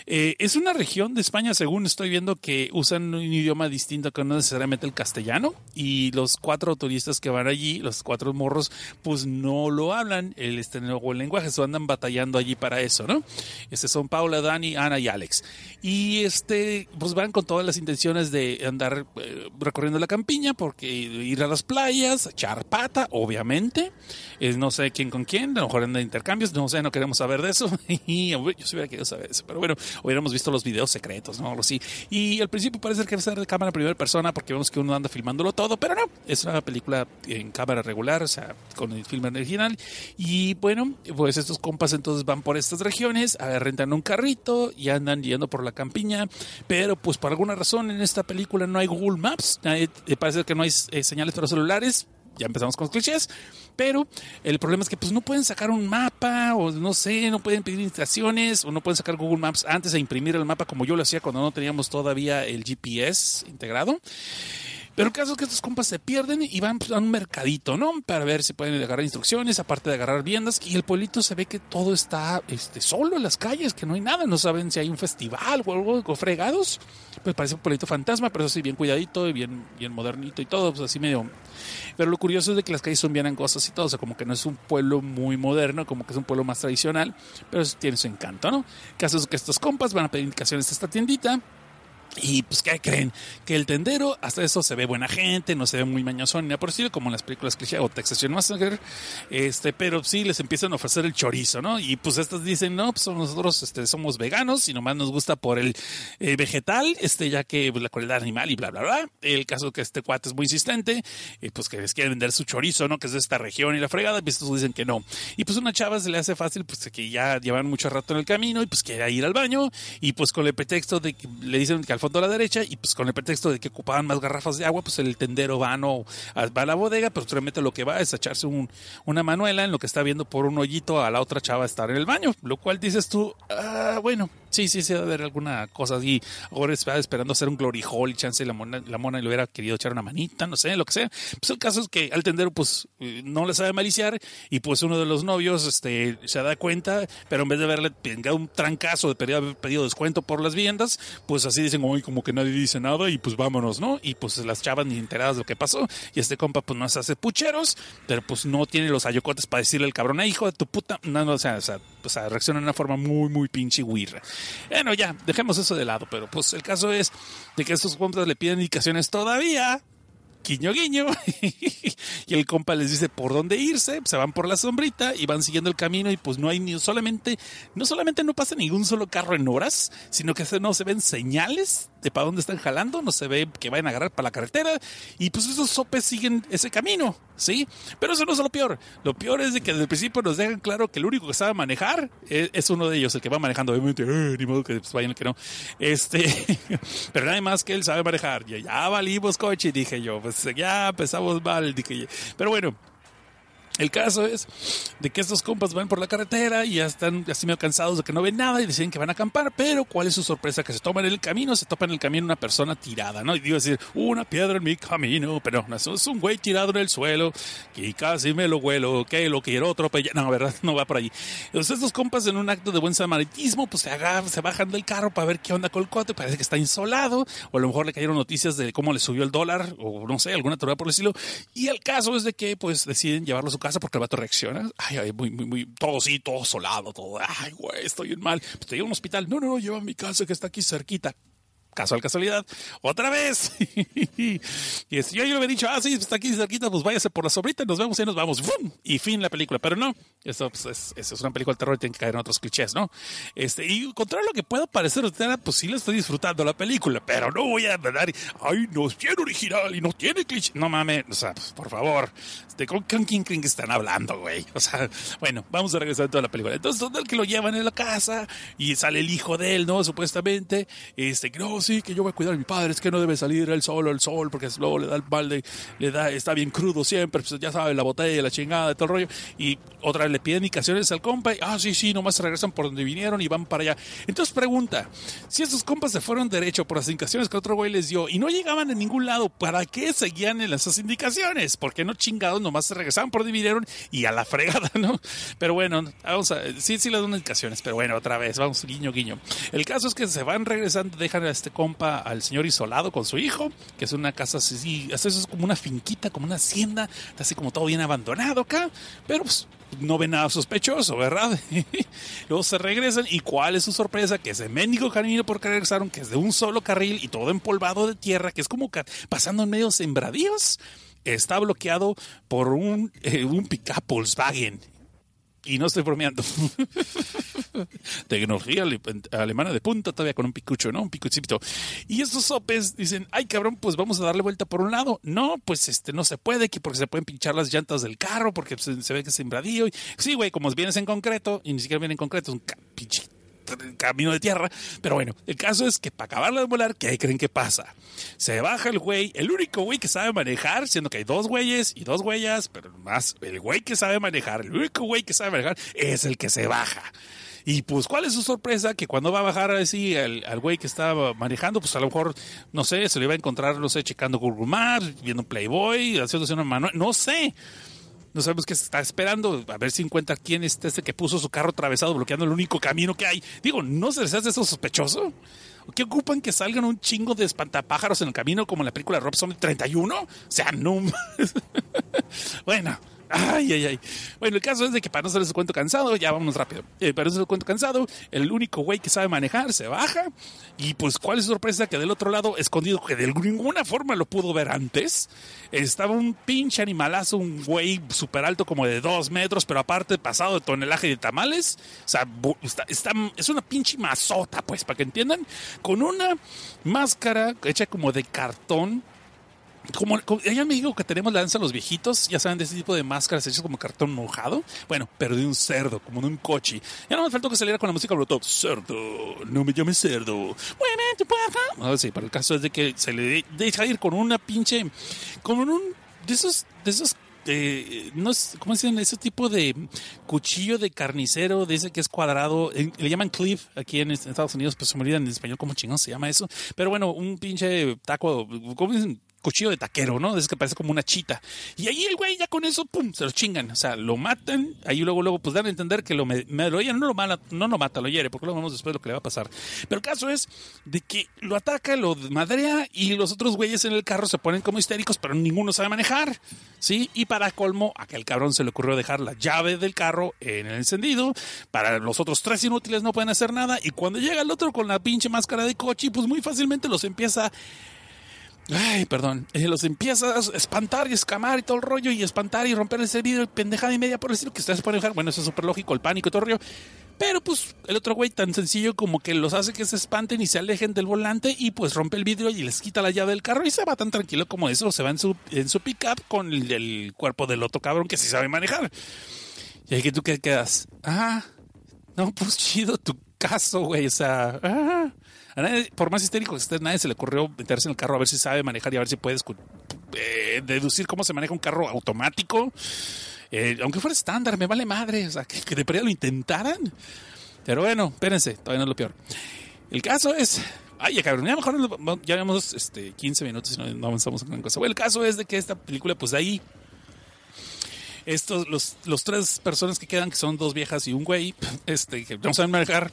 Es una región de España, según estoy viendo, que usan un idioma distinto que no necesariamente el castellano, y los 4 turistas que van allí, los 4 morros, pues no lo hablan el lenguaje, se andan batallando allí para eso, ¿no? Son Paula, Dani, Ana y Alex. Y pues van con todas las intenciones de andar recorriendo la campiña, porque ir a las playas, echar pata, obviamente. No sé quién con quién, a lo mejor andan intercambios, no sé, no queremos saber de eso. Y yo sí hubiera querido saber eso, pero bueno, hubiéramos visto los videos secretos, ¿no? Algo así. Y al principio parece que va a ser de cámara primera persona, porque vemos que uno anda filmándolo todo, pero no, es una película en cámara regular, o sea, con el film original. Y bueno, pues estos compas entonces van por estas regiones, rentan un carrito y andan yendo por la campiña, pero pues por alguna razón en esta película no hay Google Maps, parece que no hay señales para celulares. Ya empezamos con los clichés, pero el problema es que pues no pueden sacar un mapa, o no sé, no pueden pedir indicaciones, o no pueden sacar Google Maps antes de imprimir el mapa como yo lo hacía cuando no teníamos todavía el GPS integrado. Pero el caso es que estos compas se pierden y van a un mercadito, ¿no? Para ver si pueden agarrar instrucciones, aparte de agarrar viandas. Y el pueblito se ve que todo está solo en las calles, que no hay nada. No saben si hay un festival o algo fregados. Pues parece un pueblito fantasma, pero eso sí, bien cuidadito y bien modernito y todo, pues así medio. Pero lo curioso es de que las calles son bien angostas y todo. O sea, como que no es un pueblo muy moderno, como que es un pueblo más tradicional, pero eso tiene su encanto, ¿no? El caso es que estos compas van a pedir indicaciones a esta tiendita. Y pues, ¿qué creen? Que el tendero, hasta eso se ve buena gente, no se ve muy mañoso ni nada por estilo, como en las películas cliché o Texas Chainsaw Massacre, pero sí les empiezan a ofrecer el chorizo, ¿no? Y pues estas dicen, no, pues nosotros somos veganos y nomás nos gusta por el vegetal, ya que pues, la crueldad animal y bla, bla, bla. El caso es que este cuate es muy insistente, pues que les quieren vender su chorizo, ¿no? Que es de esta región y la fregada, pues estos dicen que no. Y pues una chava se le hace fácil, pues que ya llevan mucho rato en el camino y pues quiere ir al baño, y pues con el pretexto de que le dicen que al fondo a la derecha, y pues con el pretexto de que ocupaban más garrafas de agua, pues el tendero va a la bodega, pero realmente lo que va es echarse una manuela en lo que está viendo por un hoyito a la otra chava estar en el baño, lo cual dices tú, bueno, sí, debe haber alguna cosa así. Ahora estaba esperando hacer un glory hole y chance la mona le hubiera querido echar una manita, no sé, lo que sea. Pues el caso es que al tendero pues no le sabe maliciar, y pues uno de los novios se da cuenta, pero en vez de haberle pegado un trancazo de haber pedido descuento por las viandas, pues así dicen, uy, como que nadie dice nada y pues vámonos, ¿no? Y pues las chavas ni enteradas de lo que pasó, y este compa pues nos hace pucheros, pero pues no tiene los ayocotes para decirle al cabrón, hijo de tu puta, no, o sea, reacciona de una forma muy, muy pinche guirra. Bueno, ya, dejemos eso de lado, pero pues el caso es de que estos compas le piden indicaciones todavía, guiño, guiño, y el compa les dice por dónde irse, se van por la sombrita y van siguiendo el camino, y pues no hay no solamente no pasa ningún solo carro en horas, sino que no se ven señales de para dónde están jalando, no se ve que vayan a agarrar para la carretera, y pues esos sopes siguen ese camino, ¿sí? Pero eso no es lo peor es de que desde el principio nos dejan claro que el único que sabe manejar es uno de ellos, el que va manejando, obviamente, ni modo que pues, vayan el que no, pero nada más que él sabe manejar, ya valimos coche, dije yo, pues ya empezamos mal, dije yo. Pero bueno, el caso es de que estos compas van por la carretera y ya están así medio cansados de que no ven nada y deciden que van a acampar, pero ¿cuál es su sorpresa? Que se topan en el camino una persona tirada, ¿no? Y digo decir, una piedra en mi camino, pero no, es un güey tirado en el suelo que casi me lo huelo, que lo quiero atropellar. No, verdad, no va por allí. Entonces estos compas, en un acto de buen samaritismo, pues se bajan del carro para ver qué onda con el cuate, parece que está insolado, o a lo mejor le cayeron noticias de cómo le subió el dólar, o no sé, alguna teoría por el estilo, y el caso es de que pues deciden llevarlo a su casa porque el vato reacciona, muy, todo solado, todo, güey, estoy bien mal, pues te llevo a un hospital, no, lleva a mi casa que está aquí cerquita. Casualidad, otra vez. Y yo le había dicho, sí, está aquí cerquita, pues váyase por la sobrita, nos vemos y nos vamos. ¡Bum! Y fin la película. Pero no, eso pues, es una película de terror y tiene que caer en otros clichés, ¿no? Y contrario a lo que pueda parecer, pues sí le estoy disfrutando la película, pero no voy a dar, no es bien original y no tiene cliché. No mames, o sea, pues, por favor, ¿con quién creen que están hablando, güey? O sea, bueno, vamos a regresar a toda la película. Entonces, total que lo llevan en la casa y sale el hijo de él, ¿no? Supuestamente, no, sí, que yo voy a cuidar a mi padre, es que no debe salir él solo el sol, porque luego le da el balde, está bien crudo siempre, pues ya sabe, la botella, la chingada, todo el rollo. Y otra vez le pide indicaciones al compa, y, sí, nomás se regresan por donde vinieron y van para allá. Entonces pregunta, si esos compas se fueron derecho por las indicaciones que otro güey les dio y no llegaban a ningún lado, ¿para qué seguían en esas indicaciones? ¿Por qué no chingados nomás se regresaban por donde vinieron y a la fregada, ¿no? Pero bueno, vamos a, sí les doy indicaciones, pero bueno, otra vez, vamos, guiño, guiño. El caso es que se van regresando, dejan a este compa, al señor Isolado con su hijo, que es una casa así, eso es como una finquita, como una hacienda, está así como todo bien abandonado acá, pero pues no ven nada sospechoso, ¿verdad? Luego se regresan y ¿cuál es su sorpresa? Que ese mendigo camino por que regresaron, que es de un solo carril y todo empolvado de tierra, que es como pasando en medio sembradíos, está bloqueado por un pick-up Volkswagen. Y no estoy bromeando. Tecnología alemana de punta todavía con un picucho, ¿no? Un picuchito. Y estos sopes dicen, ay cabrón, pues vamos a darle vuelta por un lado. No, pues no se puede, porque se pueden pinchar las llantas del carro, porque se ve que es sembradío. Sí, güey, como vienes en concreto, y ni siquiera viene en concreto, es un pinche camino de tierra. Pero bueno, el caso es que para acabarla de volar, ¿qué creen que pasa? Se baja el güey, el único güey que sabe manejar, siendo que hay dos güeyes y dos güeyas, pero más el güey que sabe manejar, el único güey que sabe manejar es el que se baja. Y pues, ¿cuál es su sorpresa? Que cuando va a bajar así al güey que estaba manejando, pues a lo mejor, no sé, se le iba a encontrar, no sé, checando Google Maps, viendo un Playboy, haciéndose una mano, no sé. No sabemos qué está esperando, a ver si encuentra quién es este que puso su carro atravesado bloqueando el único camino que hay. Digo, ¿no se les hace eso sospechoso? ¿O qué ocupan que salgan un chingo de espantapájaros en el camino como en la película Rob Zombie 31? O sea, no. Bueno. Ay. Bueno, el caso es de que para no hacerles el cuento cansado, ya vámonos rápido. Para no hacerles el cuento cansado, el único güey que sabe manejar se baja. Y pues, ¿cuál es su sorpresa? Que del otro lado, escondido, que de ninguna forma lo pudo ver antes, estaba un pinche animalazo, un güey súper alto, como de 2 metros, pero aparte pasado de tonelaje de tamales. O sea, es una pinche mazota, pues, para que entiendan. Con una máscara hecha como de cartón. Como allá en México que tenemos la danza a los viejitos, ya saben, de ese tipo de máscaras hechas como cartón mojado. Bueno, pero de un cerdo, como de un coche. Ya no me faltó que saliera con la música Bluetooth. Cerdo, no me llames cerdo. Mueve tu puerta. No, sí, pero el caso es de que se le deja ir con una pinche, como en un de esos no es, ¿cómo se llama? Ese tipo de cuchillo de carnicero, de ese que es cuadrado, le llaman cleave aquí en Estados Unidos, pues se me olvida en español cómo chingón se llama eso, pero bueno, un pinche taco, ¿cómo dicen? Cuchillo de taquero, ¿no? Es que parece como una chita. Y ahí el güey ya con eso, pum, se lo chingan. O sea, lo matan. Ahí luego, pues dan a entender que lo hieren, no lo mata, lo hiere, porque luego vemos después lo que le va a pasar. Pero el caso es de que lo ataca, lo madrea y los otros güeyes en el carro se ponen como histéricos, pero ninguno sabe manejar, ¿sí? Y para colmo, a aquel cabrón se le ocurrió dejar la llave del carro en el encendido. Para los otros 3 inútiles no pueden hacer nada. Y cuando llega el otro con la pinche máscara de coche, pues muy fácilmente los empieza... los empieza a espantar y escamar y todo el rollo y espantar y romper el vidrio y pendejada y media por el estilo que ustedes pueden dejar. Bueno, eso es súper lógico, el pánico y todo el rollo. Pero pues el otro güey tan sencillo como que los hace que se espanten y se alejen del volante y pues rompe el vidrio y les quita la llave del carro y se va tan tranquilo como eso. Se va en su pick-up con el cuerpo del otro cabrón que sí sabe manejar. Y ahí que tú qué quedas. No, pues chido tu caso, güey. O sea, a nadie, por más histérico que esté, nadie se le ocurrió meterse en el carro a ver si sabe manejar y a ver si puede deducir cómo se maneja un carro automático. Aunque fuera estándar, me vale madre. O sea, que de verdad lo intentaran. Pero bueno, espérense, todavía no es lo peor. El caso es... Ay, cabrón, ya mejor ya llevamos 15 minutos y no avanzamos en gran cosa. Bueno, el caso es de que esta película, pues de ahí... los 3 personas que quedan, que son 2 viejas y un güey, que no saben manejar,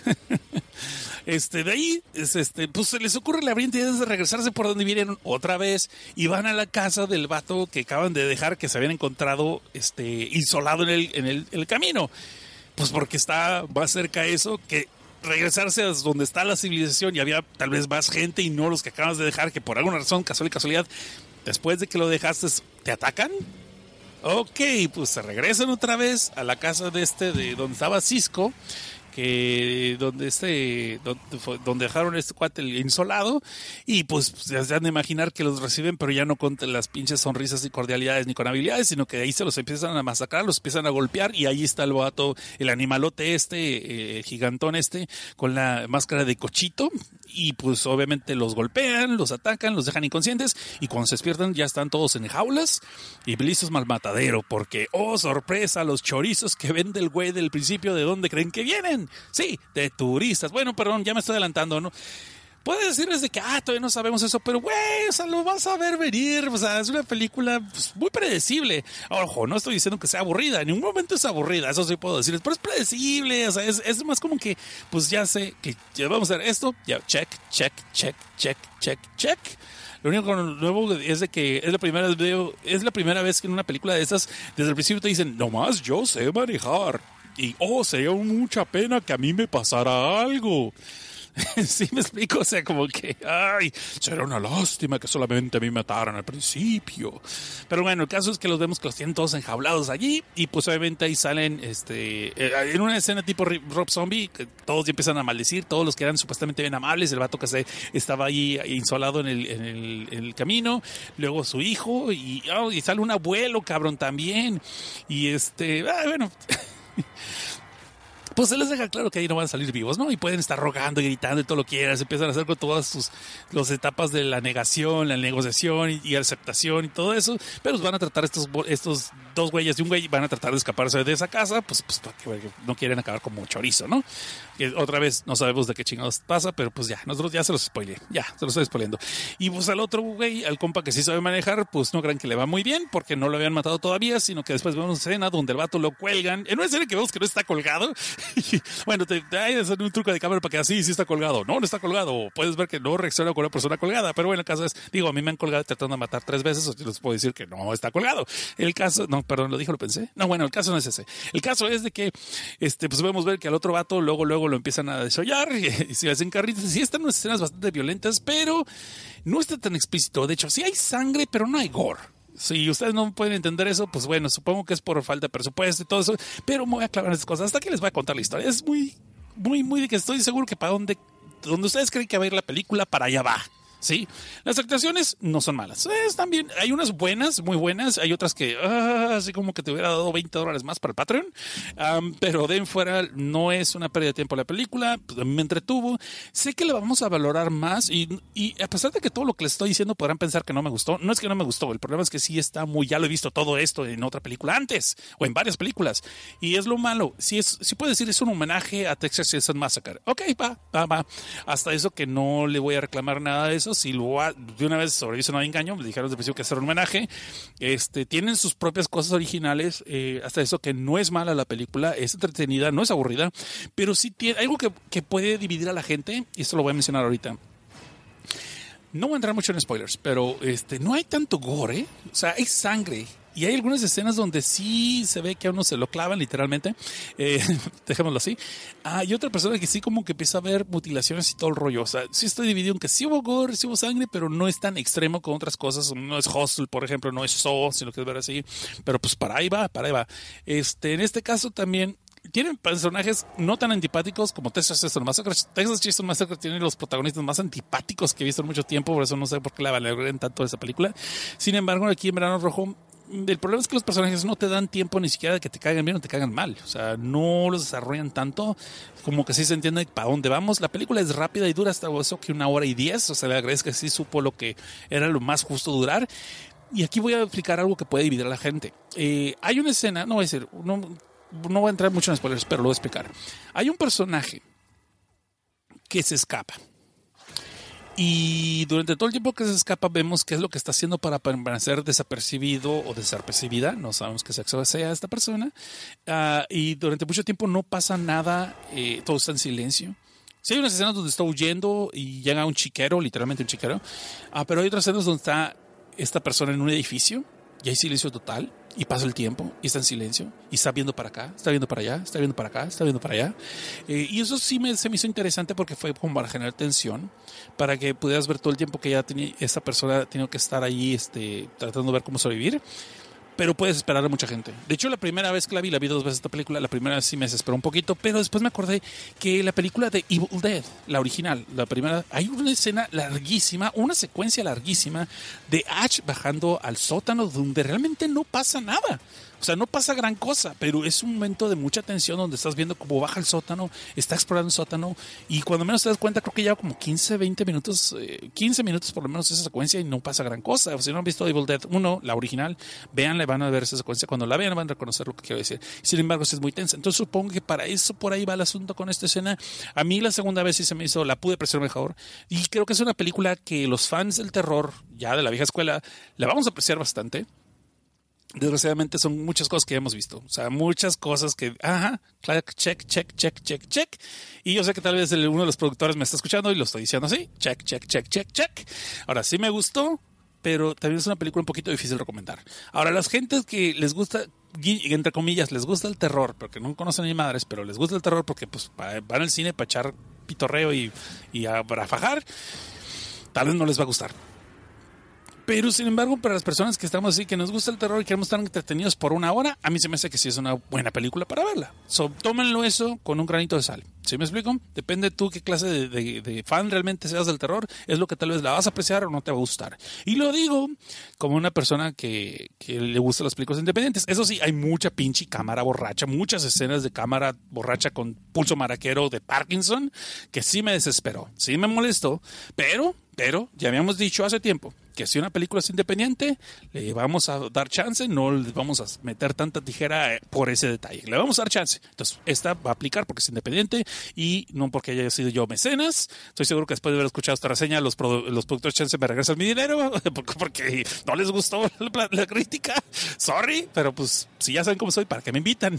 de ahí, pues se les ocurre la brillante idea de regresarse por donde vinieron otra vez y van a la casa del vato que acaban de dejar, que se habían encontrado, isolado en el camino. Pues porque está más cerca eso que regresarse a donde está la civilización y había tal vez más gente y no los que acabas de dejar, que por alguna razón, casualidad, después de que lo dejaste, te atacan. Ok, pues se regresan otra vez a la casa de donde estaba Cisco, donde dejaron este cuate el insolado, y pues se han de imaginar que los reciben, pero ya no con las pinches sonrisas y cordialidades ni con habilidades, sino que de ahí se los empiezan a masacrar, los empiezan a golpear, y ahí está el vato, el animalote gigantón con la máscara de cochito, y pues obviamente los golpean, los atacan, los dejan inconscientes, y cuando se despiertan ya están todos en jaulas y listos mal matadero, porque oh sorpresa, los chorizos que vende el güey del principio, ¿de dónde creen que vienen? Sí, de turistas. Bueno, perdón, ya me estoy adelantando, ¿no? Puede decirles de que, todavía no sabemos eso, pero güey, o sea, lo vas a ver venir, o sea, es una película pues, muy predecible. Ojo, no estoy diciendo que sea aburrida, en ningún momento es aburrida, eso sí puedo decirles, pero es predecible, o sea, es más como que, pues ya sé que ya vamos a hacer esto, ya, check. Lo único nuevo es de que es la primera vez que en una película de estas, desde el principio te dicen, nomás yo sé manejar. Y, sería mucha pena que a mí me pasara algo. Sí, me explico, o sea, como que, será una lástima que solamente a mí me mataran al principio. Pero bueno, el caso es que los vemos que los tienen todos enjaulados allí, y pues obviamente ahí salen, en una escena tipo Rob Zombie, que todos ya empiezan a maldecir, todos los que eran supuestamente bien amables, el vato que estaba ahí insolado en el camino, luego su hijo, y sale un abuelo, cabrón, también, y bueno... Pues se les deja claro que ahí no van a salir vivos, ¿no? Y pueden estar rogando y gritando y todo lo que quieran. Se empiezan a hacer con todas las etapas de la negación, la negociación y aceptación y todo eso. Pero van a tratar estos dos güeyes y un güey, van a tratar de escaparse de esa casa, pues porque no quieren acabar como chorizo, ¿no? Que otra vez no sabemos de qué chingados pasa, pero pues ya, nosotros ya se los spoileé. Ya, se los estoy spoileando. Y pues al otro güey, al compa que sí sabe manejar, pues no crean que le va muy bien porque no lo habían matado todavía, sino que después vemos una escena donde el vato lo cuelgan. En una escena que vemos que no está colgado. Bueno, hay que hacer un truco de cámara para que así sí está colgado. No está colgado. Puedes ver que no reacciona con una persona colgada. Pero bueno, el caso es, a mí me han colgado tratando de matar 3 veces. O les puedo decir que no está colgado. El caso, no, perdón, lo pensé. No, bueno, el caso no es ese. El caso es de que, pues podemos ver que al otro vato luego lo empiezan a desollar y se hacen carritos. Sí, están unas escenas bastante violentas, pero no está tan explícito. De hecho, sí hay sangre, pero no hay gore. Si ustedes no pueden entender eso, pues bueno, supongo que es por falta de presupuesto y todo eso, pero me voy a aclarar esas cosas hasta que les voy a contar la historia. Es muy de que estoy seguro que para donde ustedes creen que va a ir la película, para allá va. Sí, las actuaciones no son malas. También hay unas buenas, muy buenas. Hay otras que, así como que te hubiera dado $20 más para el Patreon. Pero de en fuera no es una pérdida de tiempo la película. Pues a mí me entretuvo. Sé que la vamos a valorar más. Y a pesar de que todo lo que les estoy diciendo podrán pensar que no me gustó, no es que no me gustó. El problema es que sí está ya lo he visto todo esto en otra película antes o en varias películas. Y es lo malo. Sí puedo decir, es un homenaje a Texas Chainsaw Massacre. Ok, va. Hasta eso que no le voy a reclamar nada de eso. Si de una vez sobreviso no hay engaño, me dijeron desde el principio que hacer un homenaje. Tienen sus propias cosas originales, hasta eso que no es mala la película, es entretenida, no es aburrida, pero sí tiene algo que puede dividir a la gente, y esto lo voy a mencionar ahorita. No voy a entrar mucho en spoilers, pero no hay tanto gore, o sea, hay sangre. Y hay algunas escenas donde sí se ve que a uno se lo clavan literalmente, dejémoslo así. Y otra persona que sí como que empieza a ver mutilaciones y todo el rollo. O sea, sí estoy dividido en que sí hubo gore, sí hubo sangre, pero no es tan extremo como otras cosas. No es Hostel, por ejemplo, no es Saw, si lo quieres ver así. Pero pues para ahí va. En este caso también tienen personajes no tan antipáticos como Texas Chainsaw Massacre. Texas Chainsaw Massacre tiene los protagonistas más antipáticos que he visto en mucho tiempo, por eso no sé por qué la valoran tanto esa película. Sin embargo, aquí en Verano Rojo, el problema es que los personajes no te dan tiempo ni siquiera de que te caigan bien o te caigan mal. O sea, no los desarrollan tanto, como que sí se entiende para dónde vamos. La película es rápida y dura hasta eso que 1:10. O sea, le agradezco que sí supo lo que era lo más justo durar. Y aquí voy a explicar algo que puede dividir a la gente. Hay una escena, no voy a decir, no voy a entrar mucho en spoilers, pero lo voy a explicar. Hay un personaje que se escapa. Y durante todo el tiempo que se escapa vemos qué es lo que está haciendo para permanecer desapercibido o desapercibida. No sabemos qué sexo sea esta persona. Y durante mucho tiempo no pasa nada, todo está en silencio. Sí hay unas escenas donde está huyendo y llega un chiquero, literalmente un chiquero. Pero hay otras escenas donde está esta persona en un edificio y hay silencio total. Y pasa el tiempo y está en silencio y está viendo para acá, está viendo para allá, está viendo para acá, está viendo para allá. Y eso sí se me hizo interesante porque fue como para generar tensión, para que pudieras ver todo el tiempo que ya esa persona ha tenido que estar ahí tratando de ver cómo sobrevivir. pero puedes esperar a mucha gente. De hecho, la primera vez que la vi 2 veces esta película. La primera vez sí me desesperó un poquito, pero después me acordé que la película de Evil Dead, la original, la primera, hay una escena larguísima, una secuencia larguísima de Ash bajando al sótano donde realmente no pasa nada. O sea, no pasa gran cosa, pero es un momento de mucha tensión donde estás viendo cómo baja el sótano, está explorando el sótano y cuando menos te das cuenta creo que lleva como 15, 20 minutos, 15 minutos por lo menos esa secuencia y no pasa gran cosa. O si no han visto Evil Dead 1, la original, véanle, van a ver esa secuencia. Cuando la vean van a reconocer lo que quiero decir. Sin embargo, sí es muy tensa. Entonces supongo que para eso por ahí va el asunto con esta escena. A mí la segunda vez sí se me hizo, la pude apreciar mejor y creo que es una película que los fans del terror, ya de la vieja escuela, la vamos a apreciar bastante. Desgraciadamente son muchas cosas que hemos visto, o sea, muchas cosas que, check. Y yo sé que tal vez uno de los productores me está escuchando y lo estoy diciendo así, check. Ahora sí me gustó, pero también es una película un poquito difícil de recomendar. Ahora, las gentes que les gusta, entre comillas, les gusta el terror, porque no conocen ni madres, pero les gusta el terror porque pues van al cine para echar pitorreo y para fajar, tal vez no les va a gustar. Pero, sin embargo, para las personas que estamos así, que nos gusta el terror y queremos estar entretenidos por 1 hora, a mí se me hace que sí es una buena película para verla. Tómenlo eso con un granito de sal. ¿Sí me explico? Depende tú qué clase de fan realmente seas del terror, es lo que tal vez la vas a apreciar o no te va a gustar. Y lo digo como una persona que le gustan las películas independientes. Eso sí, hay mucha pinche cámara borracha, muchas escenas de cámara borracha con pulso maraquero de Parkinson, que sí me desesperó, sí me molestó, pero ya habíamos dicho hace tiempo que si una película es independiente, le vamos a dar chance, no le vamos a meter tanta tijera por ese detalle. Le vamos a dar chance. Entonces, esta va a aplicar porque es independiente y no porque haya sido yo mecenas. Estoy seguro que después de haber escuchado esta reseña, los productores chance me regresan mi dinero porque no les gustó la crítica. Sorry, pero pues si ya saben cómo soy, ¿para qué me invitan?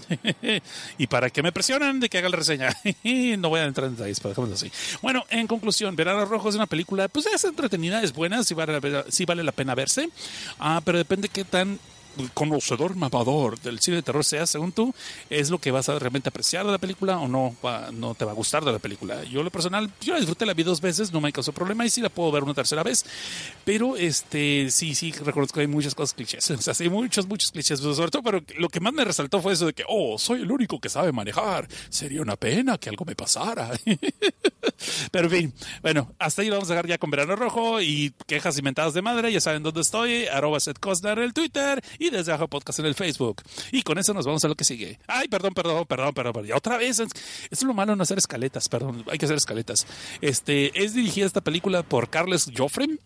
¿Y para qué me presionan de que haga la reseña? No voy a entrar en detalles, pero dejémoslo así. Bueno, en conclusión, Verano Rojo es una película, pues es entretenida, es buena, sí vale la pena verse, pero depende qué tan conocedor mamador del cine de terror seas, según tú, es lo que vas a realmente apreciar de la película o no te va a gustar de la película. Yo, lo personal, yo la disfruté, la vi 2 veces, no me causó problema y sí la puedo ver una tercera vez, pero sí reconozco que hay muchas cosas clichés, o sea, sí, muchos clichés, sobre todo, pero lo que más me resaltó fue eso de que, soy el único que sabe manejar, sería una pena que algo me pasara. Pero en fin, bueno, hasta ahí lo vamos a dejar ya con Verano Rojo y quejas y mentadas de madre, ya saben dónde estoy, @SethCosnar en el Twitter y Desde Abajo Podcast en el Facebook. Y con eso nos vamos a lo que sigue. Ay, perdón, ya otra vez, es lo malo no hacer escaletas, perdón, hay que hacer escaletas. Es dirigida esta película por Carles Joffre,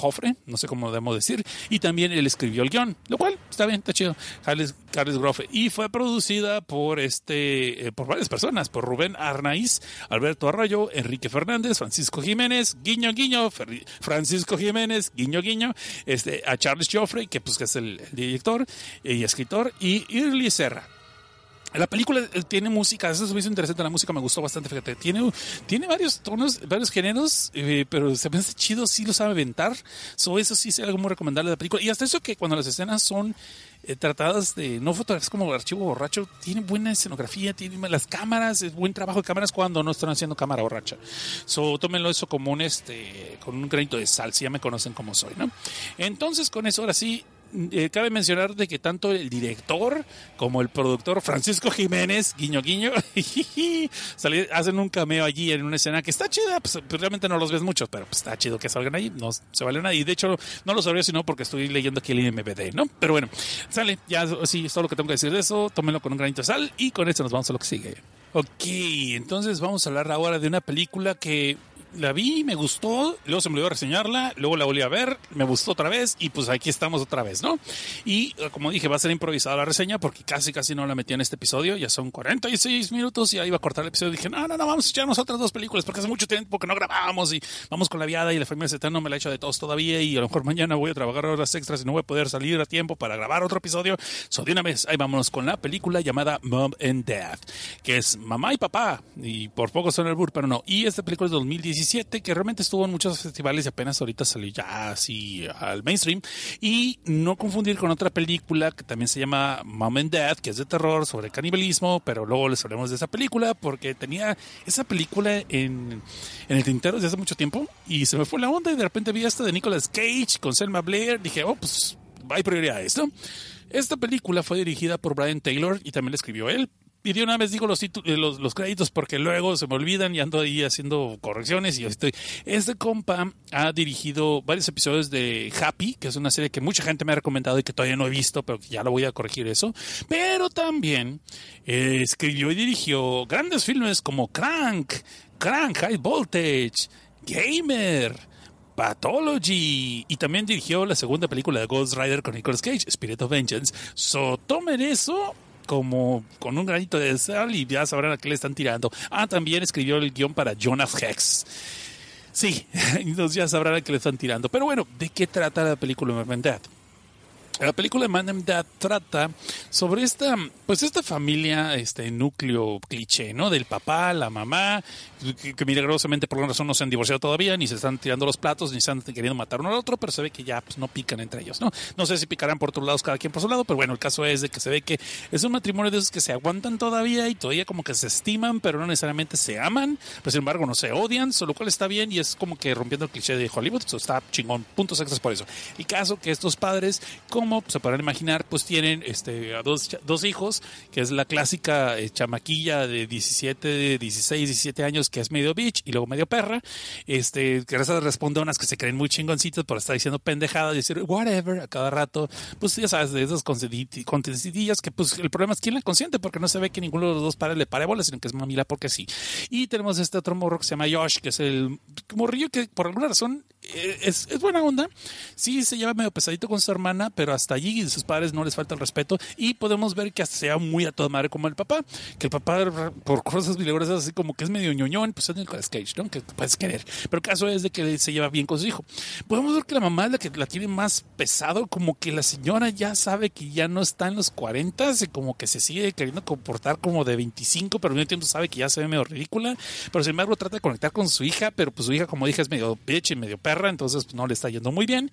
no sé cómo debemos decir, y también él escribió el guión, lo cual está bien, está chido, Carles Joffre, y fue producida por varias personas, por Rubén Arnaiz, Alberto Arroyo, Enrique Fernández, Francisco Jiménez, guiño, Francisco Jiménez, guiño, a Charles Joffre, que pues que es el director y escritor, y Irli Serra. La película tiene música, eso es muy interesante, la música me gustó bastante, fíjate, tiene varios tonos, varios géneros, pero se me hace chido, sí lo sabe aventar, eso sí es algo muy recomendable de la película, y hasta eso que cuando las escenas son tratadas de no fotografías como archivo borracho, tiene buena escenografía, tiene las cámaras, es buen trabajo de cámaras cuando no están haciendo cámara borracha. Tómenlo eso como con un granito de sal, si ya me conocen como soy, ¿no? Entonces con eso ahora sí, cabe mencionar de que tanto el director como el productor Francisco Jiménez, guiño, hacen un cameo allí en una escena que está chida, pues realmente no los ves mucho, pero pues está chido que salgan ahí, no se vale nada, y de hecho no lo sabría sino porque estoy leyendo aquí el IMDb, ¿no? Pero bueno, sale, ya sí, es todo lo que tengo que decir de eso, tómenlo con un granito de sal y con esto nos vamos a lo que sigue. Ok, entonces vamos a hablar ahora de una película que la vi, me gustó, luego se me olvidó reseñarla, luego la volví a ver, me gustó otra vez y pues aquí estamos otra vez, ¿no? Y como dije, va a ser improvisada la reseña porque casi no la metí en este episodio, ya son 46 minutos y ahí iba a cortar el episodio. Dije, no, vamos a echarnos otras 2 películas porque hace mucho tiempo que no grabábamos y vamos con la viada y la familia Z no me la he hecho de todos todavía y a lo mejor mañana voy a trabajar horas extras y no voy a poder salir a tiempo para grabar otro episodio. De una vez, ahí vámonos con la película llamada Mom and Dad, que es mamá y papá, y por poco son el burro, pero no. Y esta película es de 2017, que realmente estuvo en muchos festivales y apenas ahorita salió ya así al mainstream. Y no confundir con otra película que también se llama Mom and Dad, que es de terror sobre canibalismo, pero luego les hablemos de esa película porque tenía esa película en el tintero desde hace mucho tiempo y se me fue la onda y de repente vi esta de Nicolas Cage con Selma Blair. Dije, pues hay prioridades, ¿no? Esta película fue dirigida por Brian Taylor y también la escribió él. Y de una vez digo los créditos porque luego se me olvidan y ando ahí haciendo correcciones. Este compa ha dirigido varios episodios de Happy, que es una serie que mucha gente me ha recomendado y que todavía no he visto, pero que ya lo voy a corregir eso. Pero también escribió y dirigió grandes filmes como Crank, High Voltage, Gamer, Pathology, y también dirigió la segunda película de Ghost Rider con Nicolas Cage, Spirit of Vengeance. Tomen eso como con un granito de sal y ya sabrán a qué le están tirando. También escribió el guión para Jonah Hex. Sí, entonces ya sabrán a qué le están tirando. Pero bueno, ¿de qué trata la película Mom and Dad? La película de Man and Dad trata sobre esta familia, núcleo cliché, ¿no? Del papá, la mamá, que milagrosamente por alguna razón no se han divorciado todavía, ni se están tirando los platos, ni se están queriendo matar uno al otro, pero se ve que ya pues, no pican entre ellos, ¿no? No sé si picarán por otros lados cada quien por su lado, pero bueno, el caso es de que se ve que es un matrimonio de esos que se aguantan todavía y todavía como que se estiman, pero no necesariamente se aman, pero sin embargo no se odian, lo cual está bien y es como que rompiendo el cliché de Hollywood, está chingón, puntos extras por eso. El caso que estos padres, como se podrán imaginar, pues tienen a dos hijos, que es la clásica chamaquilla de 16, 17 años que es medio bitch y luego medio perra, que responde a unas que se creen muy chingoncitos por estar diciendo pendejadas y decir whatever a cada rato, pues ya sabes, de esas contencidillas que pues el problema es quién la consiente, porque no se ve que ninguno de los dos padres le pare bola, sino que es mamila porque sí. Y tenemos este otro morro que se llama Josh, que es el morrillo que por alguna razón es buena onda, sí se lleva medio pesadito con su hermana, pero hasta allí sus padres no les falta el respeto y podemos ver que hasta sea muy a toda madre como el papá, que el papá por cosas milagrosas así como que es medio ñoñón, pues es Nicolas Cage, ¿no? Que puedes querer, pero el caso es de que se lleva bien con su hijo. Podemos ver que la mamá es la que la tiene más pesado, como que la señora ya sabe que ya no está en los 40 y como que se sigue queriendo comportar como de 25, pero al mismo tiempo sabe que ya se ve medio ridícula, pero sin embargo trata de conectar con su hija, pero pues su hija, como dije, es medio bitch y medio perra, entonces pues, no le está yendo muy bien.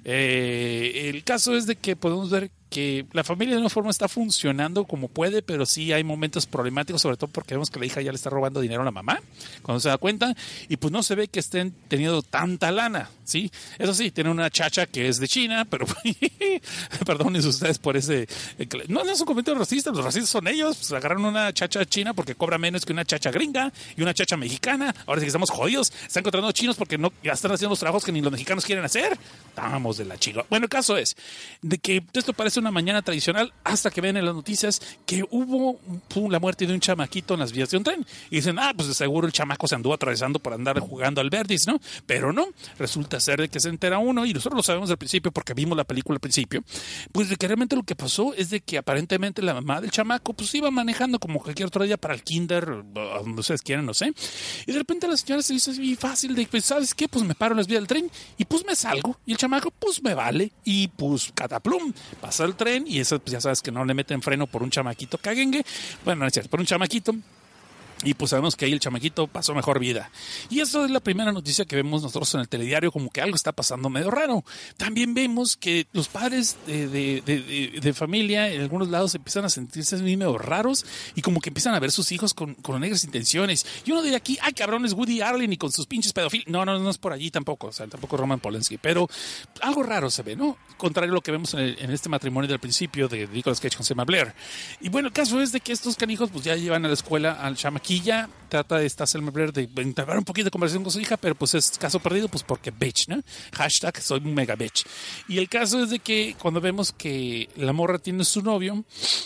El caso es de que podemos ver que la familia de una forma está funcionando como puede, pero sí hay momentos problemáticos, sobre todo porque vemos que la hija ya le está robando dinero a la mamá cuando se da cuenta, y pues no se ve que estén teniendo tanta lana, ¿sí? Eso sí, tienen una chacha que es de China, pero perdonen ustedes por ese... No es un comentario racista, los racistas son ellos, pues agarraron una chacha china porque cobra menos que una chacha gringa y una chacha mexicana, ahora sí que estamos jodidos, están contratando chinos porque no, ya están haciendo los trabajos que ni los mexicanos quieren hacer, estamos de la chica. Bueno, el caso es de que esto parece una mañana tradicional hasta que ven en las noticias que hubo la muerte de un chamaquito en las vías de un tren y dicen, pues de seguro el chamaco se anduvo atravesando por andar jugando al verdis, ¿no? Pero no, resulta ser de que se entera uno, y nosotros lo sabemos al principio porque vimos la película al principio, pues de que realmente lo que pasó es de que aparentemente la mamá del chamaco pues iba manejando como cualquier otro día para el kinder, donde ustedes quieran, no sé, y de repente la señora se dice bien fácil de, pues ¿sabes qué? Pues me paro en las vías del tren y pues me salgo, y el chamaco pues me vale, y pues cataplum, pasa el tren, y eso pues ya sabes que no le meten freno por un chamaquito caguengue, bueno, no es cierto, por un chamaquito. Y pues sabemos que ahí el chamaquito pasó mejor vida. Y eso es la primera noticia que vemos nosotros en el telediario, como que algo está pasando medio raro. También vemos que los padres de familia en algunos lados empiezan a sentirse medio raros y como que empiezan a ver sus hijos con negras intenciones. Y uno diría aquí, ay cabrón, es Woody Allen y con sus pinches pedofilias. No es por allí tampoco, o sea, tampoco Roman Polanski, pero algo raro se ve, ¿no? Contrario a lo que vemos en este matrimonio del principio de Nicolas Cage con Selma Blair. Y bueno, el caso es de que estos canijos pues ya llevan a la escuela al chamaquillo. Trata de esta Selma Blair de entablar un poquito de conversación con su hija, pero pues es caso perdido, pues porque bitch, ¿no? Hashtag soy un mega bitch. Y el caso es de que cuando vemos que la morra tiene su novio,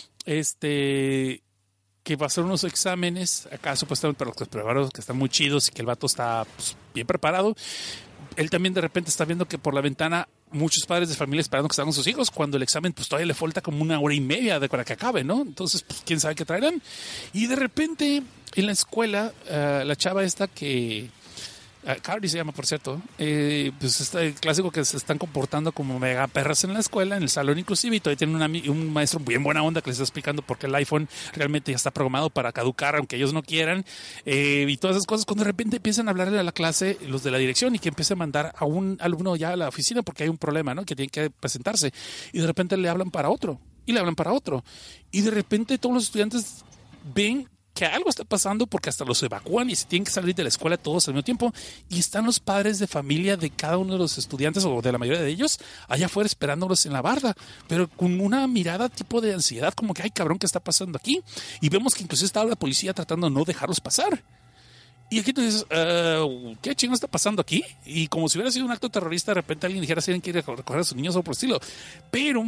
que va a hacer unos exámenes, acá supuestamente para los preparados, que están muy chidos y que el vato está pues, bien preparado. Él también de repente está viendo que por la ventana muchos padres de familia esperando que salgan sus hijos, cuando el examen pues todavía le falta como 1 hora y media para que acabe, ¿no? Entonces, pues quién sabe qué traerán. Y de repente en la escuela, la chava esta que... Carly se llama, por cierto, pues el clásico que se están comportando como mega perras en la escuela, en el salón inclusive, y todavía tienen un maestro bien buena onda que les está explicando por qué el iPhone realmente ya está programado para caducar aunque ellos no quieran, y todas esas cosas, cuando de repente empiezan a hablarle a la clase los de la dirección y que empieza a mandar a un alumno ya a la oficina porque hay un problema, ¿no? Que tiene que presentarse, y de repente le hablan para otro, y le hablan para otro, y de repente todos los estudiantes ven que algo está pasando porque hasta los evacúan y se tienen que salir de la escuela todos al mismo tiempo y están los padres de familia de cada uno de los estudiantes o de la mayoría de ellos allá afuera esperándolos en la barda, pero con una mirada tipo de ansiedad, como que, ay cabrón, ¿qué está pasando aquí? Y vemos que incluso estaba la policía tratando de no dejarlos pasar. Y aquí tú dices, ¿qué chingo está pasando aquí? Y como si hubiera sido un acto terrorista, de repente alguien dijera si alguien quiere recoger a sus niños o por el estilo. Pero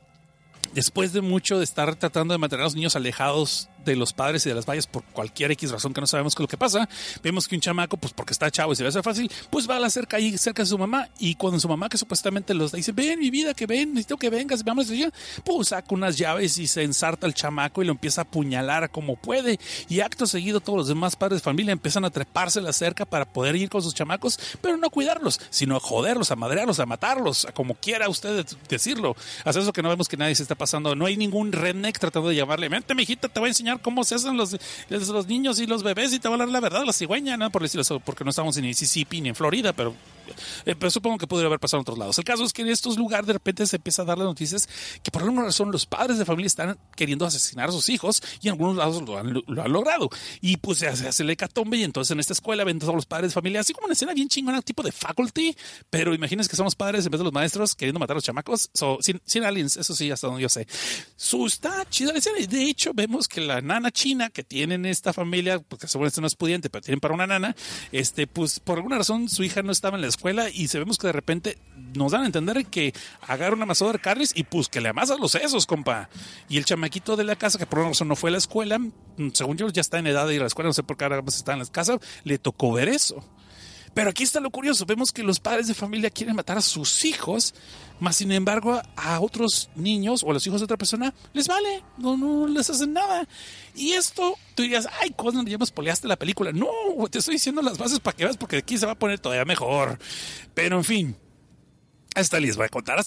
después de mucho de estar tratando de mantener a los niños alejados de los padres y de las vallas por cualquier X razón que no sabemos qué es lo que pasa, vemos que un chamaco, pues porque está chavo y se le hace fácil, pues va a la cerca ahí cerca de su mamá, y cuando su mamá, que supuestamente los dice, ven mi vida, que ven, necesito que vengas, vamos allá, pues saca unas llaves y se ensarta al chamaco y lo empieza a apuñalar como puede, y acto seguido todos los demás padres de familia empiezan a treparse la cerca para poder ir con sus chamacos, pero no a cuidarlos, sino a joderlos, a madrearlos, a matarlos, a como quiera usted decirlo. Hasta eso que no vemos que nadie se está pasando, no hay ningún redneck tratando de llamarle, vente mijita, te voy a enseñar cómo se hacen los niños y los bebés y te voy a hablar la verdad, la cigüeña, ¿no? Por decirlo eso, porque no estamos en Mississippi ni en Florida, pero supongo que podría haber pasado en otros lados. El caso es que en estos lugares de repente se empieza a dar las noticias que por alguna razón los padres de familia están queriendo asesinar a sus hijos y en algunos lados lo han logrado. Y pues se hace el hecatombe y entonces en esta escuela ven todos los padres de familia, así como una escena bien chingona, tipo de Faculty, pero imagínense que son los padres en vez de los maestros queriendo matar a los chamacos, sin aliens, eso sí, hasta donde yo sé. Está chida la escena y de hecho vemos que la nana china que tienen esta familia, porque seguramente no es pudiente, pero tienen para una nana, pues por alguna razón su hija no estaba en la escuela y sabemos que de repente nos dan a entender que agarra una amasada de carnes y pues que le amasa los sesos, compa. Y el chamaquito de la casa, que por alguna razón no fue a la escuela, según yo ya está en edad de ir a la escuela, no sé por qué ahora está en la casa, le tocó ver eso. Pero aquí está lo curioso, vemos que los padres de familia quieren matar a sus hijos, más sin embargo a otros niños o a los hijos de otra persona les vale, no les hacen nada. Y esto, tú dirías, ay, Cosner, ya me spoileaste la película. No, te estoy diciendo las bases para que veas, porque aquí se va a poner todavía mejor. Pero en fin, hasta les voy a contar.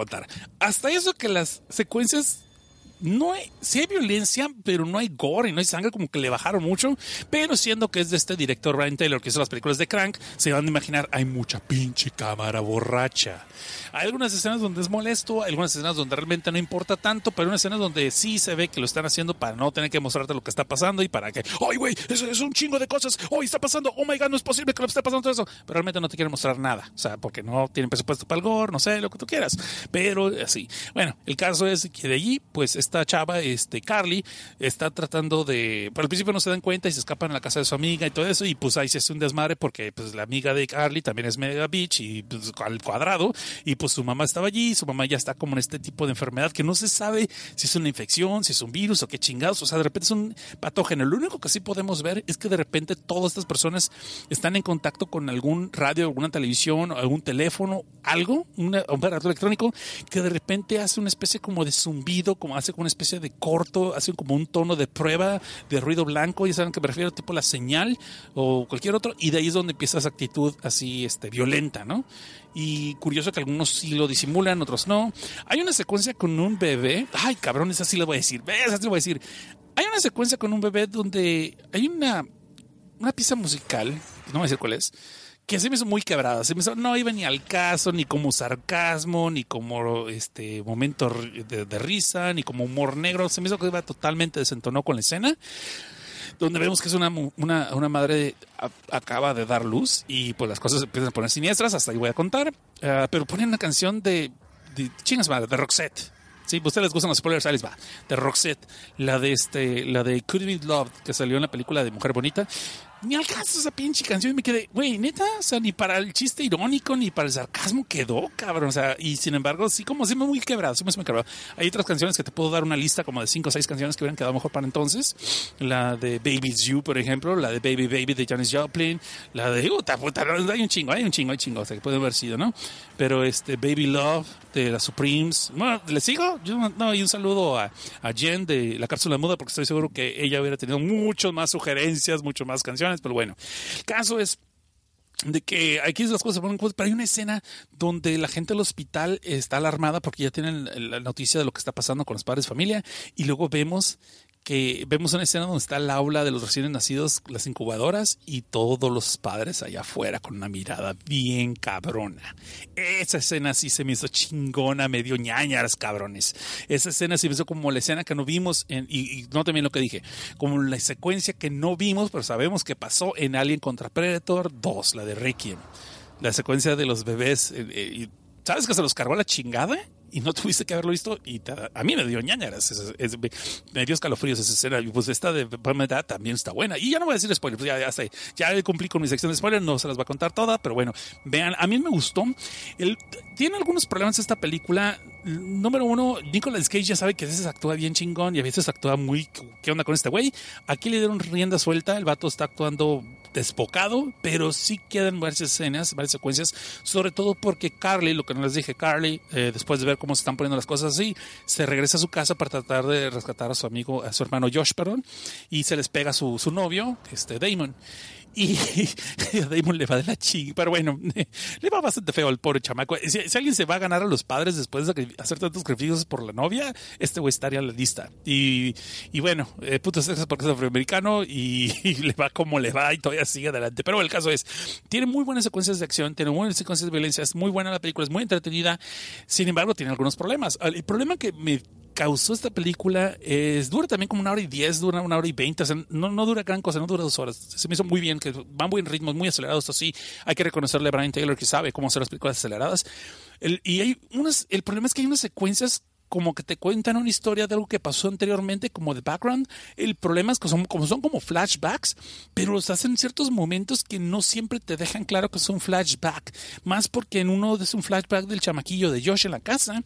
Hasta eso que las secuencias... sí hay violencia, pero no hay gore y no hay sangre, como que le bajaron mucho, pero siendo que es de este director Ryan Taylor que hizo las películas de Crank, se van a imaginar, hay mucha pinche cámara borracha. Hay algunas escenas donde es molesto, hay algunas escenas donde realmente no importa tanto, pero hay unas escenas donde sí se ve que lo están haciendo para no tener que mostrarte lo que está pasando y para que, ¡ay, güey! Es un chingo de cosas, ¡oh, está pasando! ¡Oh, my God! No es posible que lo esté pasando todo eso, pero realmente no te quieren mostrar nada, o sea, porque no tienen presupuesto para el gore, no sé, lo que tú quieras, pero así. Bueno, el caso es que de allí, pues esta chava, Carly, está tratando de... Pero al principio no se dan cuenta y se escapan a la casa de su amiga y todo eso, y pues ahí se hace un desmadre porque pues la amiga de Carly también es mega bitch y pues, al cuadrado, y pues su mamá estaba allí, su mamá ya está como en este tipo de enfermedad que no se sabe si es una infección, si es un virus o qué chingados, o sea, de repente es un patógeno. Lo único que sí podemos ver es que de repente todas estas personas están en contacto con algún radio, alguna televisión, algún teléfono, algo, un aparato electrónico que de repente hace una especie como de zumbido, como hace como una especie de corto, hace como un tono de prueba de ruido blanco, ya saben que me refiero, tipo la señal o cualquier otro, y de ahí es donde empieza esa actitud así violenta, ¿no? Y curioso que algunos sí lo disimulan, otros no. Hay una secuencia con un bebé, ay cabrón, esa sí le voy a decir, hay una secuencia con un bebé donde hay una pieza musical, no voy a decir cuál es, que se me hizo muy quebrada, no iba ni al caso, ni como sarcasmo, ni como momento de risa, ni como humor negro, se me hizo que iba totalmente desentonó con la escena, donde vemos que es una madre acaba de dar luz y pues las cosas empiezan a poner siniestras, hasta ahí voy a contar, pero ponen una canción de chingas madre, de Roxette. Sí, pues a ustedes les gustan los spoilers, ahí les va. De Roxette, la de Could Be Loved, que salió en la película de Mujer Bonita. Ni al caso esa pinche canción y me quedé, güey, neta, o sea, ni para el chiste irónico, ni para el sarcasmo quedó, cabrón, o sea, y sin embargo, sí, como siempre muy quebrado, Hay otras canciones que te puedo dar una lista como de 5 o 6 canciones que hubieran quedado mejor para entonces. La de Baby's You, por ejemplo, la de Baby Baby de Janis Joplin, la de, puta, hay un chingo, o sea, que puede haber sido, ¿no? Pero Baby Love de las Supremes, bueno, ¿les sigo? Y un saludo a Jen de La Cápsula Muda, porque estoy seguro que ella hubiera tenido mucho más sugerencias, mucho más canciones. Pero bueno, el caso es de que aquí las cosas se ponen cosas, pero hay una escena donde la gente del hospital está alarmada porque ya tienen la noticia de lo que está pasando con los padres de familia, y luego vemos que vemos una escena donde está el aula de los recién nacidos, las incubadoras y todos los padres allá afuera con una mirada bien cabrona. Esa escena sí se me hizo chingona, medio ñañaras, cabrones. Esa escena sí me hizo como la escena que no vimos, y no también lo que dije, como la secuencia que no vimos, pero sabemos que pasó en Alien contra Predator 2, la de Requiem. La secuencia de los bebés, ¿sabes que se los cargó la chingada? Y no tuviste que haberlo visto, y a mí me dio ñañaras, me dio escalofríos esa escena, y pues esta de Palmedad también está buena, y ya no voy a decir spoilers, pues ya cumplí con mi sección de spoilers, no se las va a contar toda, pero bueno, vean, a mí me gustó, tiene algunos problemas esta película. Número uno, Nicolas Cage ya sabe que a veces actúa bien chingón y a veces actúa muy, ¿qué onda con este güey? Aquí le dieron rienda suelta, el vato está actuando desbocado, pero sí quedan varias escenas, varias secuencias, sobre todo porque Carly, lo que no les dije, Carly, después de ver cómo se están poniendo las cosas así, se regresa a su casa para tratar de rescatar a su amigo, a su hermano Josh, perdón, y se les pega su novio, Damon. Y a Damon le va de la chinga, pero bueno, le va bastante feo al pobre chamaco. Si alguien se va a ganar a los padres después de hacer tantos sacrificios por la novia, este güey estaría en la lista. Y bueno, puto sexo porque es afroamericano y le va como le va y todavía sigue adelante. Pero el caso es, tiene muy buenas secuencias de acción, tiene muy buenas secuencias de violencia, es muy buena la película, es muy entretenida. Sin embargo, tiene algunos problemas. El problema que me causó esta película dura también como 1:10, dura 1:20, o sea, no dura gran cosa, no dura 2 horas. Se me hizo muy bien, que van muy en ritmos muy acelerados, así hay que reconocerle a Brian Taylor que sabe cómo hacer las películas aceleradas. El problema es que hay unas secuencias como que te cuentan una historia de algo que pasó anteriormente, como de background. El problema es que son como flashbacks, pero los hacen en ciertos momentos que no siempre te dejan claro que es un flashback, más porque en uno es un flashback del chamaquillo de Josh en la casa,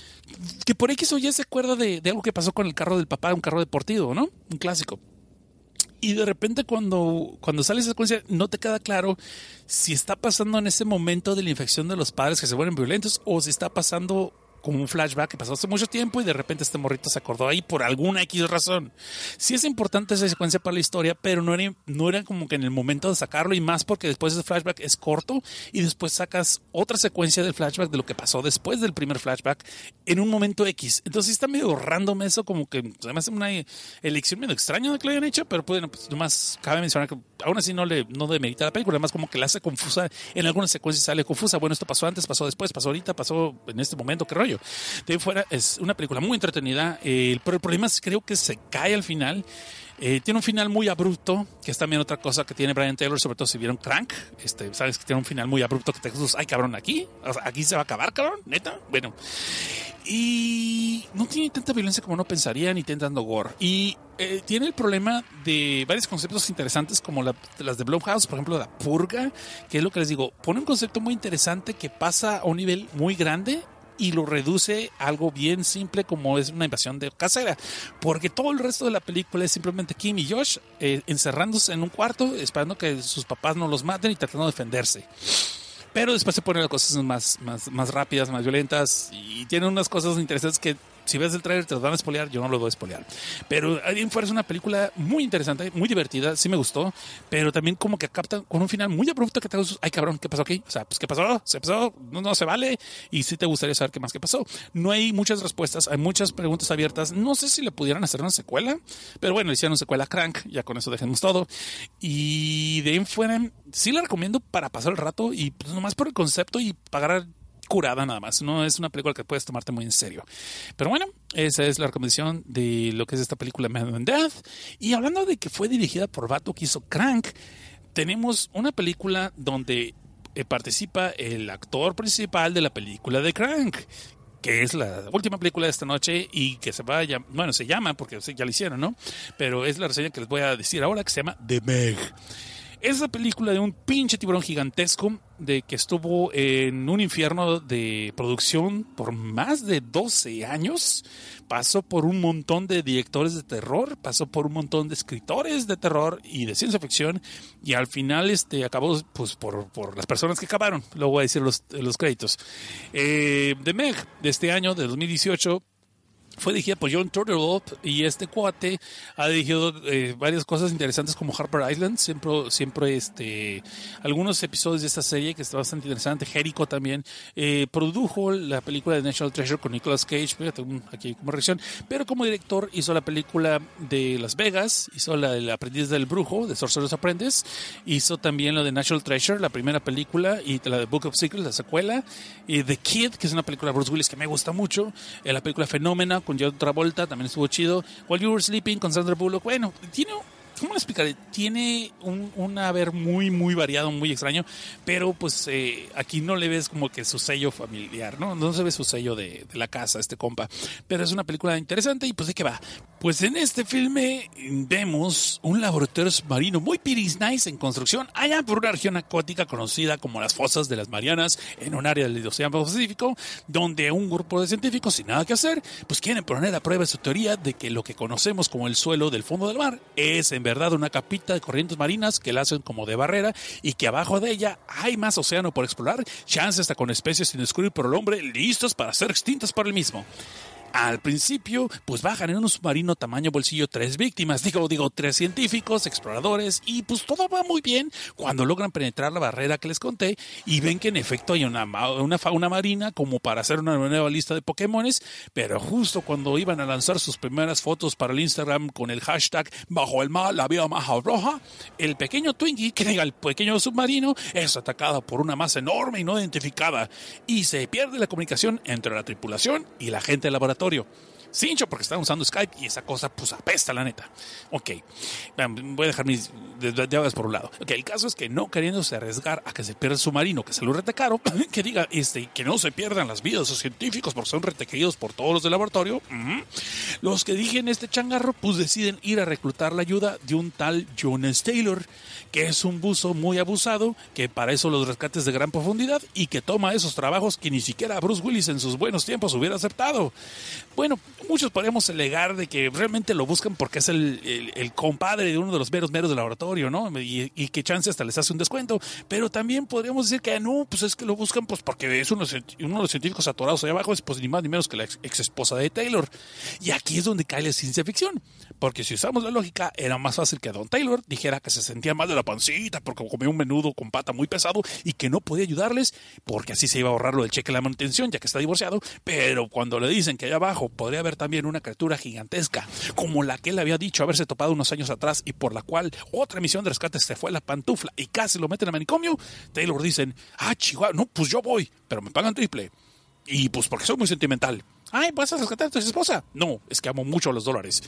que por X o Y se acuerda de algo que pasó con el carro del papá, un carro deportivo, ¿no? Un clásico. Y de repente cuando sale esa secuencia no te queda claro si está pasando en ese momento de la infección de los padres que se vuelven violentos o si está pasando como un flashback que pasó hace mucho tiempo y de repente este morrito se acordó ahí por alguna X razón. Sí es importante esa secuencia para la historia, pero no era como que en el momento de sacarlo, y más porque después ese flashback es corto y después sacas otra secuencia del flashback de lo que pasó después del primer flashback en un momento X. Entonces está medio random eso, como que además es una elección medio extraña de que lo hayan hecho, pero pues nomás cabe mencionar que aún así no demerita la película, además como que la hace confusa, en algunas secuencias sale confusa. Bueno, esto pasó antes, pasó después, pasó ahorita, pasó en este momento, qué rollo. De ahí fuera es una película muy entretenida, pero el problema es creo que se cae al final. Tiene un final muy abrupto, que es también otra cosa que tiene Brian Taylor, sobre todo si vieron Crank. Sabes que tiene un final muy abrupto que te dices, ay cabrón, aquí se va a acabar, cabrón, neta. Bueno, y no tiene tanta violencia como uno pensaría, ni tiene tanto gore. Y tiene el problema de varios conceptos interesantes, como las de Blumhouse, por ejemplo, la purga, que es lo que les digo, pone un concepto muy interesante que pasa a un nivel muy grande y lo reduce a algo bien simple como es una invasión casera, porque todo el resto de la película es simplemente Kim y Josh encerrándose en un cuarto esperando que sus papás no los maten y tratando de defenderse. Pero después se ponen las cosas más rápidas, más violentas, y tienen unas cosas interesantes que si ves el trailer te lo van a spoilear, yo no lo voy a spoilear. Pero alguien fuera es una película muy interesante, muy divertida, sí me gustó, pero también como que capta con un final muy abrupto que te dices, ay cabrón, ¿qué pasó aquí? O sea, pues ¿qué pasó? ¿Se pasó? No se vale, y sí te gustaría saber qué pasó. No hay muchas respuestas, hay muchas preguntas abiertas. No sé si le pudieran hacer una secuela, pero bueno, le hicieron una secuela a Crank, ya con eso dejemos todo. Y de ahí fuera, sí la recomiendo para pasar el rato y pues nomás por el concepto y pagar curada nada más. No es una película que puedes tomarte muy en serio. Pero bueno, esa es la recomendación de lo que es esta película Man and Death. Y hablando de que fue dirigida por vato que hizo Crank, tenemos una película donde participa el actor principal de la película de Crank, que es la última película de esta noche y que se llama, porque ya la hicieron, ¿no? Pero es la reseña que les voy a decir ahora, que se llama The Meg. Es la película de un pinche tiburón gigantesco de que estuvo en un infierno de producción por más de 12 años. Pasó por un montón de directores de terror, pasó por un montón de escritores de terror y de ciencia ficción, y al final acabó pues por las personas que acabaron. Luego voy a decir los créditos. The Meg, de este año, de 2018, Fue dirigida por John Turturro y este cuate ha dirigido varias cosas interesantes como Harper Island, siempre algunos episodios de esta serie que está bastante interesante. Jericho también produjo la película de National Treasure con Nicolas Cage, fíjate, aquí como reacción, pero como director hizo la película de Las Vegas, hizo la del Aprendiz del Brujo, de Sorcerer's Apprentice, hizo también lo de National Treasure, la primera película, y la de Book of Secrets, la secuela, y The Kid, que es una película de Bruce Willis que me gusta mucho, la película Fenómena con John Travolta, también estuvo chido. While You Were Sleeping con Sandra Bullock. Bueno, tiene, ¿cómo le explicaré? Tiene un haber muy, muy variado, muy extraño, pero pues aquí no le ves como que su sello familiar, ¿no? No se ve su sello de la casa, este compa. Pero es una película interesante y pues ¿de qué va? Pues en este filme vemos un laboratorio submarino muy piris nice en construcción allá por una región acuática conocida como las Fosas de las Marianas, en un área del Océano Pacífico, donde un grupo de científicos sin nada que hacer, pues quieren poner a prueba su teoría de que lo que conocemos como el suelo del fondo del mar es en verdad una capita de corrientes marinas que la hacen como de barrera y que abajo de ella hay más océano por explorar, chance hasta con especies sin descubrir por el hombre listos para ser extintas por el mismo. Al principio, pues bajan en un submarino tamaño bolsillo 3 víctimas, digo 3 científicos, exploradores, y pues todo va muy bien cuando logran penetrar la barrera que les conté y ven que en efecto hay una fauna marina como para hacer una nueva lista de Pokémones, pero justo cuando iban a lanzar sus primeras fotos para el Instagram con el hashtag bajo el mar la vía más roja, el pequeño Twinkie, que diga el pequeño submarino, es atacado por una masa enorme y no identificada y se pierde la comunicación entre la tripulación y la gente del laboratorio. Cincho porque estaban usando Skype y esa cosa pues apesta la neta. Ok, voy a dejar mis llaves por un lado. Ok, el caso es que no queriéndose arriesgar a que se pierda el submarino, que se lo rete caro, que diga que no se pierdan las vidas de los científicos porque son retequeridos por todos los del laboratorio, los que dirigen este changarro pues deciden ir a reclutar la ayuda de un tal Jonas Taylor, que es un buzo muy abusado, que para eso los rescates de gran profundidad y que toma esos trabajos que ni siquiera Bruce Willis en sus buenos tiempos hubiera aceptado. Bueno, muchos podríamos alegar de que realmente lo buscan porque es el compadre de uno de los meros del laboratorio, ¿no? Y que chance hasta les hace un descuento. Pero también podríamos decir que no, pues es que lo buscan pues porque es uno de los científicos atorados allá abajo, es pues ni más ni menos que la ex esposa de Taylor. Y aquí es donde cae la ciencia ficción. Porque si usamos la lógica, era más fácil que Don Taylor dijera que se sentía mal de la pancita porque comía un menudo con pata muy pesado y que no podía ayudarles porque así se iba a ahorrar lo del cheque de la manutención ya que está divorciado. Pero cuando le dicen que allá abajo podría haber también una criatura gigantesca como la que él había dicho haberse topado unos años atrás y por la cual otra misión de rescate se fue a la pantufla y casi lo meten a manicomio, Taylor dicen, chihuahua, no, pues yo voy, pero me pagan triple. Y pues porque soy muy sentimental. Ay, ¿vas a rescatar a tu esposa? No, es que amo mucho los dólares.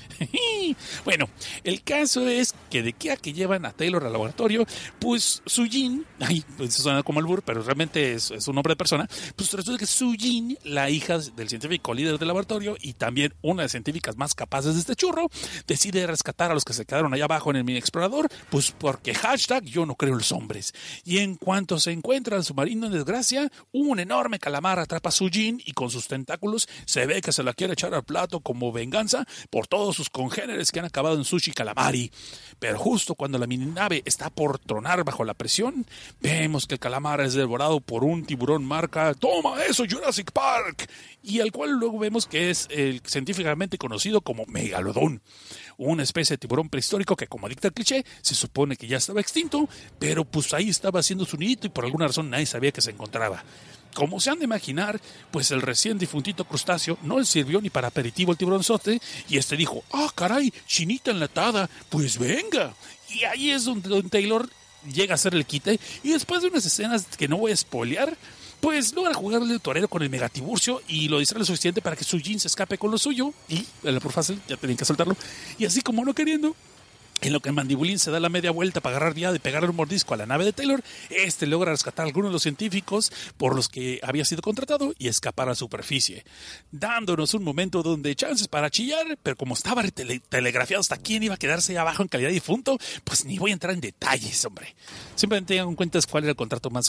Bueno, el caso es que de que a que llevan a Taylor al laboratorio, pues Sujin, pues suena como el burro, pero realmente es un nombre de persona, pues resulta que Sujin, la hija del científico líder del laboratorio y también una de las científicas más capaces de este churro, decide rescatar a los que se quedaron allá abajo en el mini explorador, pues porque hashtag yo no creo en los hombres. Y en cuanto se encuentra el submarino en desgracia, un enorme calamar atrapa a Sujin y con sus tentáculos se ve que se la quiere echar al plato como venganza por todos sus congéneres que han acabado en sushi calamari. Pero justo cuando la mininave está por tronar bajo la presión, vemos que el calamar es devorado por un tiburón marca ¡Toma eso, Jurassic Park! Y al cual luego vemos que es científicamente conocido como megalodón. Una especie de tiburón prehistórico que, como dicta el cliché, se supone que ya estaba extinto, pero pues ahí estaba haciendo su nidito y por alguna razón nadie sabía que se encontraba. Como se han de imaginar, pues el recién difuntito crustáceo no le sirvió ni para aperitivo al tiburonzote y este dijo, caray, chinita enlatada, pues venga. Y ahí es donde Don Taylor llega a hacer el quite y después de unas escenas que no voy a spoilear, pues logra jugarle el torero con el megatiburcio y lo distrae lo suficiente para que Sujin se escape con lo suyo y, por fácil, ya tenían que soltarlo, y así como no queriendo, en lo que el mandibulín se da la media vuelta para agarrar viada y pegarle un mordisco a la nave de Taylor, logra rescatar a algunos de los científicos por los que había sido contratado y escapar a la superficie, dándonos un momento donde chances para chillar, pero como estaba telegrafiado hasta quién iba a quedarse abajo en calidad de difunto, pues ni voy a entrar en detalles, hombre. Simplemente tengan en cuenta cuál era el contrato más caro.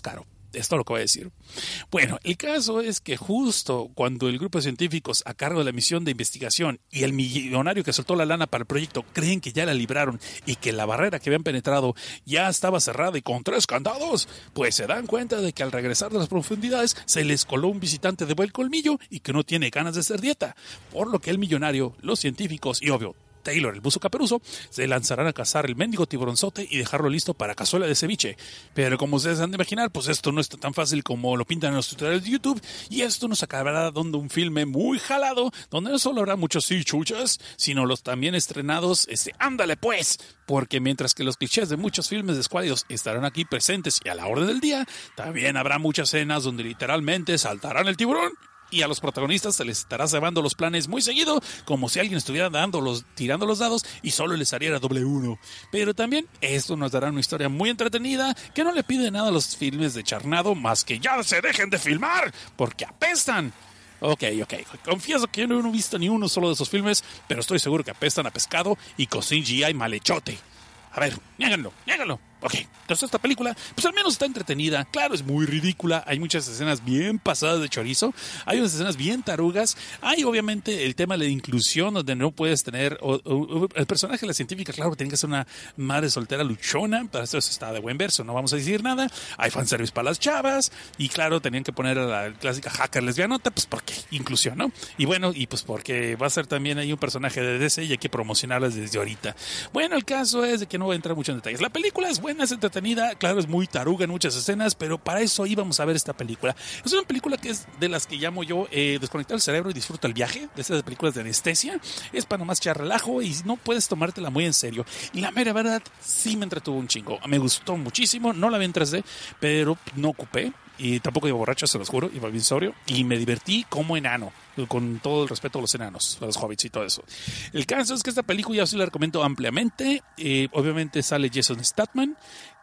Es todo lo que voy a decir. Bueno, el caso es que justo cuando el grupo de científicos a cargo de la misión de investigación y el millonario que soltó la lana para el proyecto creen que ya la libraron y que la barrera que habían penetrado ya estaba cerrada y con 3 candados, pues se dan cuenta de que al regresar de las profundidades se les coló un visitante de buen colmillo y que no tiene ganas de hacer dieta, por lo que el millonario, los científicos y obvio Taylor, el buzo caperuzo, se lanzarán a cazar el mendigo tiburonzote y dejarlo listo para cazuela de ceviche. Pero como ustedes han de imaginar, pues esto no está tan fácil como lo pintan en los tutoriales de YouTube, y esto nos acabará dando un filme muy jalado, donde no solo habrá muchos sí chuchas, sino los también estrenados, ándale pues, porque mientras que los clichés de muchos filmes de escuálidos estarán aquí presentes y a la orden del día, también habrá muchas escenas donde literalmente saltarán el tiburón. Y a los protagonistas se les estará cebando los planes muy seguido, como si alguien estuviera tirando los dados y solo les saliera $1. Pero también esto nos dará una historia muy entretenida que no le pide nada a los filmes de Charnado más que ya se dejen de filmar, porque apestan. Ok. Confieso que yo no he visto ni uno solo de esos filmes, pero estoy seguro que apestan a pescado y con CGI malhechote. A ver, niéganlo. Ok, entonces esta película, pues al menos está entretenida. Claro, es muy ridícula. Hay muchas escenas bien pasadas de chorizo. Hay unas escenas bien tarugas. Hay obviamente el tema de la inclusión, donde no puedes tener... el personaje de la científica, claro, tiene que ser una madre soltera luchona. Para eso está de buen verso, no vamos a decir nada. Hay fanservice para las chavas. Y claro, tenían que poner a la clásica hacker lesbianota, pues porque inclusión, ¿no? Y bueno, y pues porque va a ser también ahí un personaje de DC y hay que promocionarlas desde ahorita. Bueno, el caso es de que no voy a entrar mucho en detalles. La película es buena, es entretenida, claro, es muy taruga en muchas escenas, pero para eso íbamos a ver esta película. Es una película que es de las que llamo yo desconectar el cerebro y disfruta el viaje, de esas películas de anestesia. Es para nomás echar relajo y no puedes tomártela muy en serio. Y la mera verdad, sí me entretuvo un chingo. Me gustó muchísimo, no la vi en 3D, pero no ocupé. Y tampoco iba borracho, se los juro, iba bien sobrio. Y me divertí como enano, con todo el respeto a los enanos, a los hobbits y todo eso. El caso es que esta película ya sí la recomiendo ampliamente. Obviamente sale Jason Statham,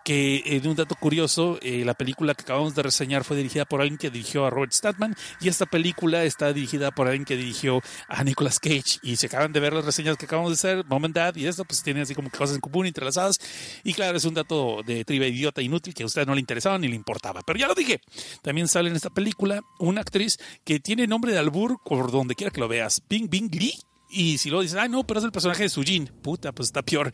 que de un dato curioso, la película que acabamos de reseñar fue dirigida por alguien que dirigió a Robert Statham, y esta película está dirigida por alguien que dirigió a Nicolas Cage, y se acaban de ver las reseñas que acabamos de hacer, Mom and Dad, y esto pues tiene así como cosas en común, entrelazadas, y claro, es un dato de trivia idiota inútil que a usted no le interesaba ni le importaba, pero ya lo dije. También sale en esta película una actriz que tiene nombre de albur por donde quiera que lo veas, Bing Lee. Y si luego dices, no, pero es el personaje de Sujin. Puta, pues está peor.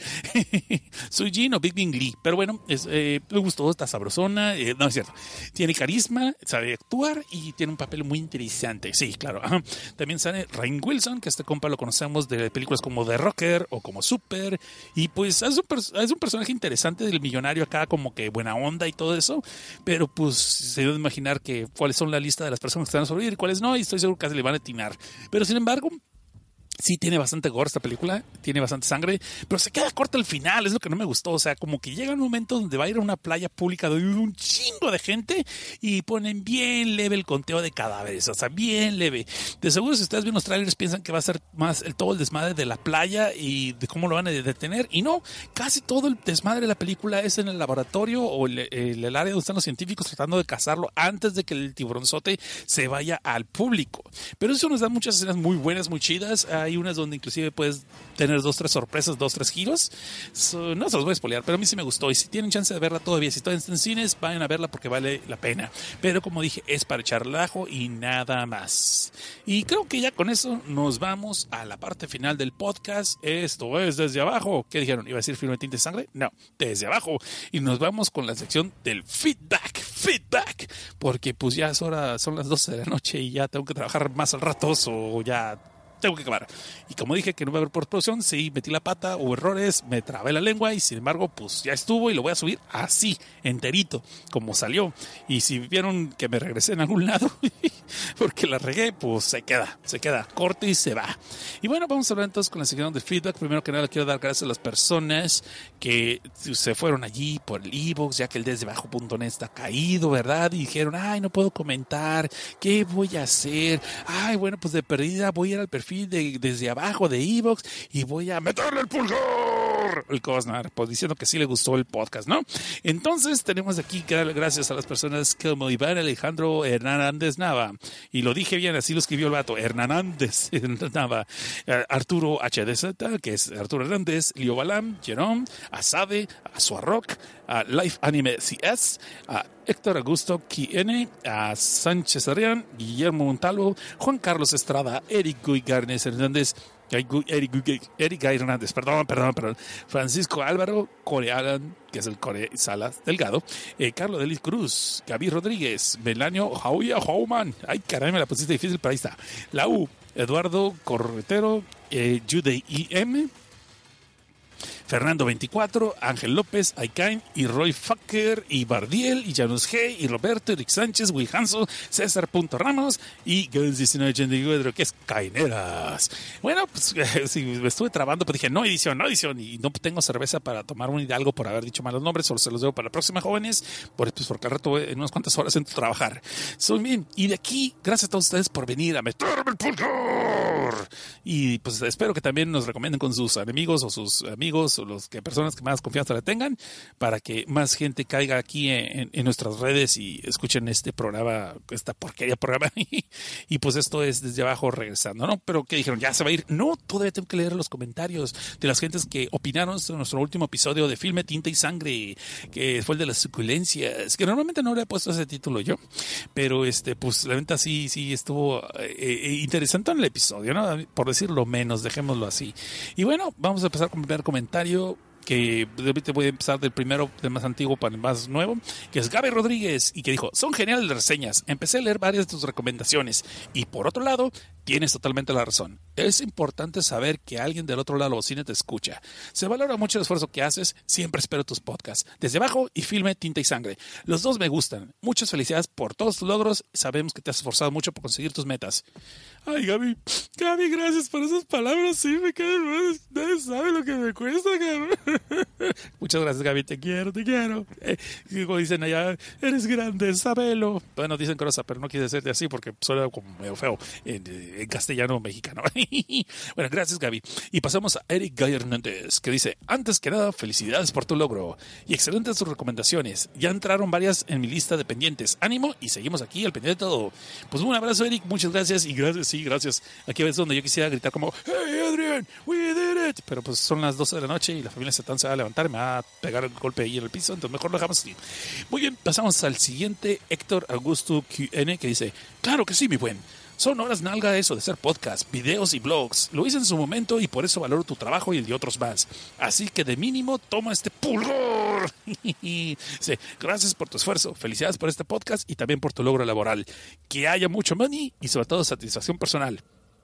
Sujin o Bing Lee. Pero bueno, me gustó, está sabrosona. No es cierto. Tiene carisma, sabe actuar y tiene un papel muy interesante. Sí, claro. Ajá. También sale Rainn Wilson, que este compa lo conocemos de películas como The Rocker o como Super. Y pues es un personaje interesante del millonario acá, como que buena onda y todo eso. Pero pues se debe imaginar que cuáles son la lista de las personas que están a sobrevivir y cuáles no. Y estoy seguro que casi le van a atinar. Pero sin embargo, sí tiene bastante gore esta película, tiene bastante sangre, pero se queda corta al final, es lo que no me gustó. O sea, como que llega un momento donde va a ir a una playa pública donde hay un chingo de gente y ponen bien leve el conteo de cadáveres, o sea, bien leve. De seguro, si ustedes ven los trailers, piensan que va a ser más todo el desmadre de la playa y de cómo lo van a detener, y no, casi todo el desmadre de la película es en el laboratorio o el área donde están los científicos tratando de cazarlo antes de que el tiburonzote se vaya al público. Pero eso nos da muchas escenas muy buenas, muy chidas. Hay unas donde inclusive puedes tener 2-3 sorpresas, 2-3 giros. No se los voy a spoilear, pero a mí sí me gustó. Y si tienen chance de verla todavía, si todavía están en cines, vayan a verla porque vale la pena. Pero como dije, es para echar relajo y nada más. Y creo que ya con eso nos vamos a la parte final del podcast. Esto es Desde Abajo. ¿Qué dijeron? ¿Iba a decir Filme Tinte Sangre? No, Desde Abajo. Y nos vamos con la sección del feedback. Porque pues ya es hora, son las 12 de la noche y ya tengo que trabajar más al rato o ya tengo que acabar. Y como dije que no va a haber postproducción, sí, metí la pata, hubo errores, me trabé la lengua y sin embargo, pues ya estuvo y lo voy a subir así, enterito, como salió. Y si vieron que me regresé en algún lado, porque la regué, pues se queda corte y se va. Y bueno, vamos a hablar entonces con la sección de feedback. Primero que nada, quiero dar gracias a las personas que se fueron allí por el iVoox, ya que el desdeabajo.net está caído, ¿verdad? Y dijeron, no puedo comentar, ¿qué voy a hacer? Bueno, pues de perdida voy a ir al perfil de Desde Abajo de iVoox y voy a meterle el pulgar el Cosnar, pues diciendo que sí le gustó el podcast, ¿no? Entonces tenemos aquí que darle gracias a las personas como Iván Alejandro Hernández Nava, y lo dije bien, así lo escribió el vato, Hernández Nava, Arturo HDZ, que es Arturo Hernández, Leo Balam, Jerome, Asade, Azuarrock, a Life Anime CS, a Héctor Augusto QN, a Sánchez Arrián, Guillermo Montalvo, Juan Carlos Estrada, Eric Guy Garnes Hernández, Eric Hernández, perdón, Francisco Álvaro, Core Alan, que es el Core Salas Delgado, Carlos Delis Cruz, Gaby Rodríguez, Melanio Jauya Houman, ay caray, me la pusiste difícil, pero ahí está, la U, Eduardo Corretero, Jude IM, Fernando 24, Ángel López, Aikain, y Roy Facker, y Bardiel, y Janus G, y Roberto, Eric Sánchez, Wijanso, César Ramos, y Gans 1984, que es Caineras. Bueno, pues sí, me estuve trabando, pero dije, no edición, y no tengo cerveza para tomar un hidalgo por haber dicho malos nombres, solo se los debo para la próxima, jóvenes, porque al rato en unas cuantas horas entro a trabajar. Soy bien, y de aquí, gracias a todos ustedes por venir a meterme el pulgar. Y pues espero que también nos recomienden con sus enemigos o sus amigos o personas que más confianza le tengan, para que más gente caiga aquí en nuestras redes y escuchen este programa, esta porquería programa. Y pues esto es desde abajo regresando, ¿no? Pero ¿qué dijeron? ¿Ya se va a ir? No, todavía tengo que leer los comentarios de las gentes que opinaron en nuestro último episodio de Filme, Tinta y Sangre, que fue el de las suculencias, que normalmente no le he puesto ese título yo, pero pues la venta sí estuvo interesante en el episodio, ¿no? Por decirlo menos, dejémoslo así. Y bueno, vamos a empezar con el primer comentario, que voy a empezar del primero, del más antiguo para el más nuevo, que es Gaby Rodríguez, y que dijo: son geniales las reseñas, empecé a leer varias de tus recomendaciones, y por otro lado, tienes totalmente la razón. Es importante saber que alguien del otro lado de la bocina te escucha. Se valora mucho el esfuerzo que haces, siempre espero tus podcasts. Desde abajo y Filme, Tinta y Sangre. Los dos me gustan. Muchas felicidades por todos tus logros, sabemos que te has esforzado mucho por conseguir tus metas. Ay, Gaby, gracias por esas palabras, sí, me quedan mal, nadie sabe lo que me cuesta, cabrón. Muchas gracias, Gaby, te quiero. Como dicen allá, eres grande, sabelo. Bueno, dicen cosa, pero no quise decirte así porque suena como medio feo en castellano mexicano. Bueno, gracias, Gaby. Y pasamos a Eric Guy Hernández, que dice: antes que nada, felicidades por tu logro y excelentes tus recomendaciones. Ya entraron varias en mi lista de pendientes. Ánimo y seguimos aquí al pendiente de todo. Pues un abrazo, Eric, muchas gracias, y gracias. Aquí a veces donde yo quisiera gritar como: hey, Adrian, we did it. Pero pues son las 12 de la noche y la familia Satán se va a levantar y me va a pegar el golpe ahí en el piso, entonces mejor lo dejamos así. Muy bien, pasamos al siguiente, Héctor Augusto QN, que dice: claro que sí, mi buen. Son horas nalga eso de hacer podcast, videos y blogs. Lo hice en su momento y por eso valoro tu trabajo y el de otros más. Así que de mínimo toma este pulgar. Sí, gracias por tu esfuerzo. Felicidades por este podcast y también por tu logro laboral. Que haya mucho money y sobre todo satisfacción personal.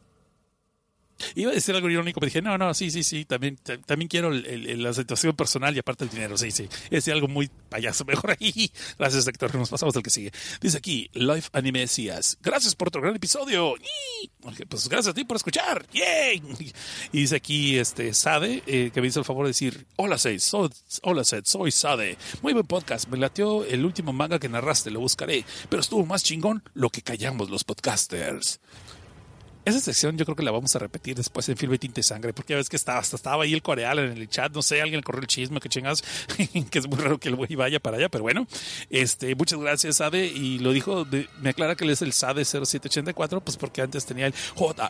Iba a decir algo irónico, pero dije, no, sí, también quiero la situación personal y aparte el dinero, sí, es algo muy payaso, mejor ahí. Gracias, Héctor, nos pasamos al que sigue. Dice aquí, Life Anime Cias, gracias por otro gran episodio. Pues gracias a ti por escuchar. ¡Yay! Y dice aquí, Sade, que me hizo el favor de decir: hola, Seth, soy Sade. Muy buen podcast, me latió el último manga que narraste, lo buscaré, pero estuvo más chingón lo que callamos los podcasters. Esa sección yo creo que la vamos a repetir después en Filme, Tinta y Sangre, porque ya ves que estaba ahí el coreal en el chat, no sé, alguien le corrió el chisme, que chingados, que es muy raro que el güey vaya para allá, pero bueno, muchas gracias, Sade, y lo dijo, me aclara que él es el Sade 0784, pues porque antes tenía el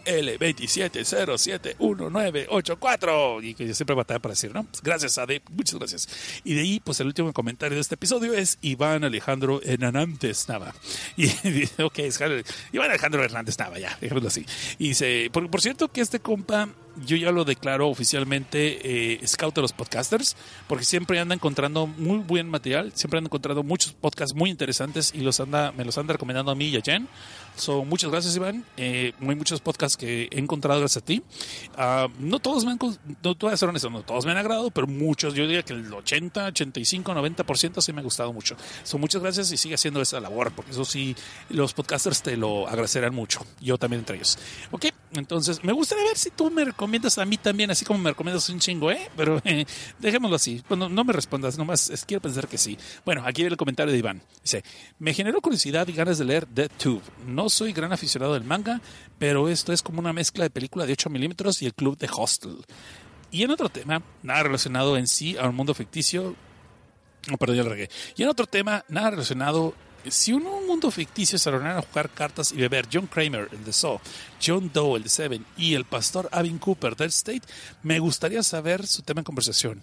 JL27071984, y que yo siempre batalla para decir, ¿no? Pues gracias, Sade, muchas gracias. Y de ahí, pues el último comentario de este episodio es Iván Alejandro Hernández Nava. Y ok, es Iván Alejandro Hernández Nava, ya, dejémoslo así. Y dice, por cierto que este compa, yo ya lo declaro oficialmente scout de los podcasters, porque siempre anda encontrando muy buen material, siempre anda encontrando muchos podcasts muy interesantes y me los anda recomendando a mí y a Jen. Muchas gracias, Iván. Hay muchos podcasts que he encontrado gracias a ti. No todos me han agradado, pero muchos, yo diría que el 80, 85, 90% sí me ha gustado mucho. Muchas gracias y sigue haciendo esa labor, porque eso sí, los podcasters te lo agradecerán mucho. Yo también entre ellos. Ok, entonces me gustaría ver si tú me recomiendas a mí también, así como me recomiendas un chingo, pero dejémoslo así. Bueno, no me respondas, nomás quiero pensar que sí. Bueno, aquí viene el comentario de Iván. Dice: me generó curiosidad y ganas de leer DeadTube. No soy gran aficionado del manga, pero esto es como una mezcla de película de 8 milímetros y el club de Hostel. Y en otro tema, nada relacionado en sí a un mundo ficticio. No, perdón, ya lo regué. Y en otro tema, nada relacionado. Si un mundo ficticio se reunieran a jugar cartas y beber John Kramer, el de Saw, John Doe, el de Seven, y el pastor Avin Cooper, Dead State, me gustaría saber su tema en conversación.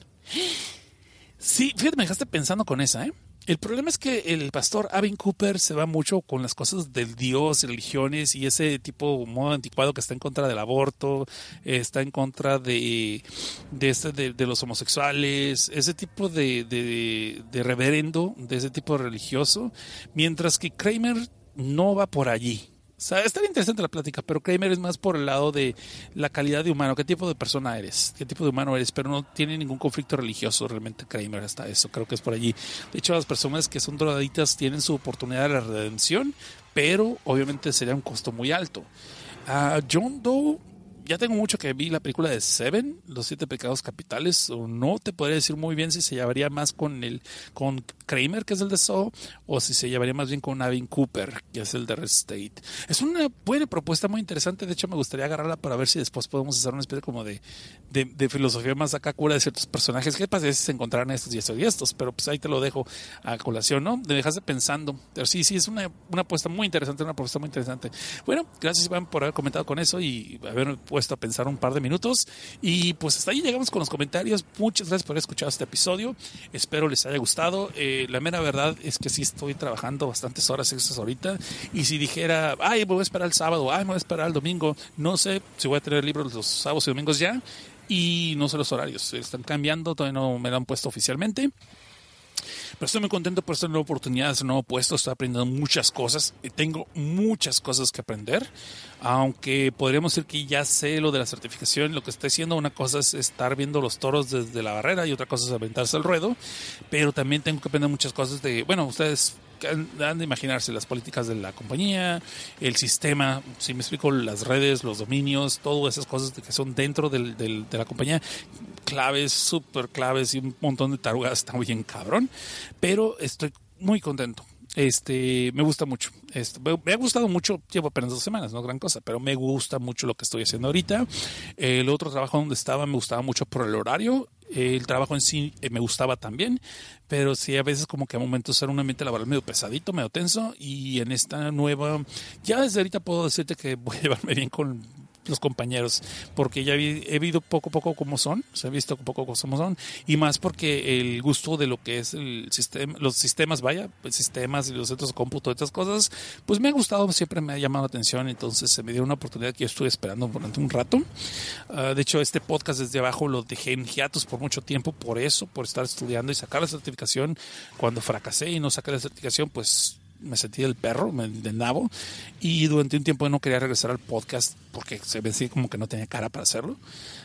Sí, fíjate, me dejaste pensando con esa, ¿eh? El problema es que el pastor Avin Cooper se va mucho con las cosas del Dios, religiones y ese tipo modo anticuado que está en contra del aborto, está en contra de los homosexuales, ese tipo de reverendo, de ese tipo religioso, mientras que Kramer no va por allí. O sea, estaría interesante la plática, pero Kramer es más por el lado de la calidad de humano. ¿Qué tipo de persona eres? ¿Qué tipo de humano eres? Pero no tiene ningún conflicto religioso realmente Kramer hasta eso. Creo que es por allí. De hecho, las personas que son drogaditas tienen su oportunidad de la redención, pero obviamente sería un costo muy alto. John Doe, ya tengo mucho que vi la película de Seven, Los 7 Pecados Capitales, o no te podría decir muy bien si se llevaría más con Kramer, que es el de Saw, o si se llevaría más bien con Avin Cooper, que es el de Red State. Es una buena propuesta, muy interesante. De hecho, me gustaría agarrarla para ver si después podemos hacer una especie como de filosofía más acá cura de ciertos personajes. ¿Qué pasa si se encontraran estos y estos y estos? Pero pues ahí te lo dejo a colación, ¿no? Me dejaste pensando. Pero sí, es una apuesta muy interesante, una propuesta muy interesante. Bueno, gracias Iván por haber comentado con eso y haber puesto a pensar un par de minutos. Y pues hasta ahí llegamos con los comentarios. Muchas gracias por haber escuchado este episodio. Espero les haya gustado. La mera verdad es que sí estoy trabajando bastantes horas extras ahorita. Y si dijera, ay, me voy a esperar el sábado, ay, me voy a esperar el domingo, no sé si voy a tener libros los sábados y domingos ya. Y no sé los horarios, están cambiando, todavía no me lo han puesto oficialmente. Pero estoy muy contento por esta nueva oportunidad, este nuevo puesto. Estoy aprendiendo muchas cosas. Tengo muchas cosas que aprender. Aunque podríamos decir que ya sé lo de la certificación. Lo que estoy haciendo, una cosa es estar viendo los toros desde la barrera y otra cosa es aventarse al ruedo. Pero también tengo que aprender muchas cosas de, bueno, ustedes han de imaginarse las políticas de la compañía, el sistema, si me explico, las redes, los dominios, todas esas cosas que son dentro de la compañía, claves, súper claves y un montón de tarugas, está muy bien cabrón, pero estoy muy contento. Me gusta mucho. Me ha gustado mucho, llevo apenas 2 semanas, no gran cosa, pero me gusta mucho lo que estoy haciendo ahorita. El otro trabajo donde estaba me gustaba mucho por el horario. El trabajo en sí me gustaba también, pero sí a veces como que a momentos era un ambiente laboral medio pesadito, medio tenso, y en esta nueva, ya desde ahorita puedo decirte que voy a llevarme bien con los compañeros, porque ya he visto poco a poco cómo son, se ha visto poco cómo son, y más porque el gusto de lo que es el sistema, los sistemas, sistemas y los centros de cómputo, estas cosas, pues me ha gustado, siempre me ha llamado la atención, entonces se me dio una oportunidad que yo estuve esperando durante un rato. De hecho, este podcast desde abajo lo dejé en hiatus por mucho tiempo, por eso, por estar estudiando y sacar la certificación. Cuando fracasé y no saqué la certificación, pues me sentí del perro, del nabo, y durante un tiempo no quería regresar al podcast porque se me decía como que no tenía cara para hacerlo.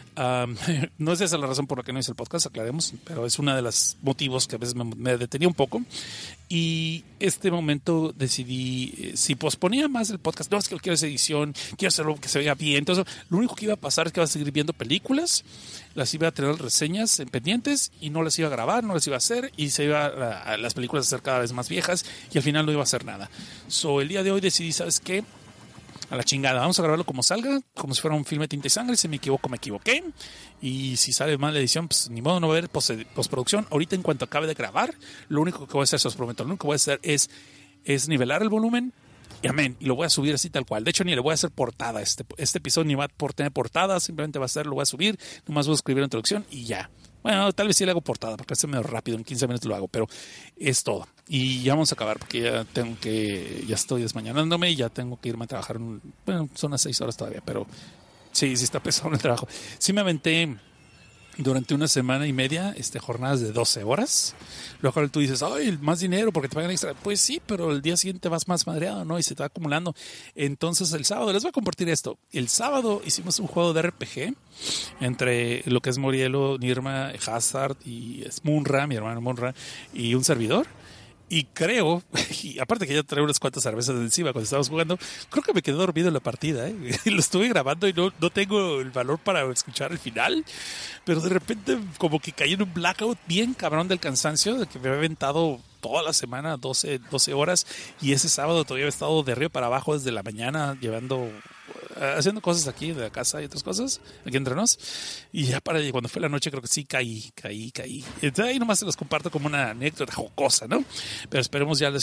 No es esa la razón por la que no hice el podcast, aclaremos, pero es uno de los motivos que a veces me detenía un poco. Y este momento decidí, si posponía más el podcast, no, es que quiero esa edición, quiero hacerlo que se vea bien. Entonces, lo único que iba a pasar es que iba a seguir viendo películas, las iba a tener reseñas en pendientes y no las iba a grabar, no las iba a hacer, y se iba a las películas a hacer cada vez más viejas y al final no iba a hacer nada. El día de hoy decidí, ¿sabes qué? A la chingada, vamos a grabarlo como salga, como si fuera un filme de tinta y sangre. Si me equivoco, me equivoqué. Y si sale mal la edición, pues ni modo, no va a haber postproducción. Ahorita, en cuanto acabe de grabar, lo único que voy a hacer, se os prometo, lo único que voy a hacer es nivelar el volumen. Y amén. Y lo voy a subir así tal cual. De hecho, ni le voy a hacer portada. Este episodio ni va a tener portada, simplemente lo voy a subir. Nomás voy a escribir la introducción y ya. Bueno, tal vez sí le hago portada, porque es medio rápido, en 15 minutos lo hago, pero es todo. Y ya vamos a acabar, porque ya estoy desmañanándome y ya tengo que irme a trabajar. Bueno, son las 6 horas todavía, pero sí está pesado el trabajo. Sí me aventé durante 1 semana y media jornadas de 12 horas. Luego tú dices, ay, más dinero porque te pagan extra. Pues sí, pero el día siguiente vas más madreado, ¿no? Y se te va acumulando. Entonces el sábado, les voy a compartir esto. El sábado hicimos un juego de RPG entre lo que es Morielo, Nirma, Hazard y Munra, mi hermano Munra, y un servidor. Y creo, y aparte que ya traigo unas cuantas cervezas de encima cuando estábamos jugando, creo que me quedé dormido en la partida, ¿eh? Lo estuve grabando y no tengo el valor para escuchar el final, pero de repente como que caí en un blackout bien cabrón del cansancio, de que me había aventado toda la semana 12 horas, y ese sábado todavía he estado de arriba para abajo desde la mañana llevando haciendo cosas aquí de la casa y otras cosas, aquí entre nos. Y ya cuando fue la noche creo que sí caí. Entonces ahí nomás se los comparto como una anécdota jocosa, ¿no? Pero esperemos ya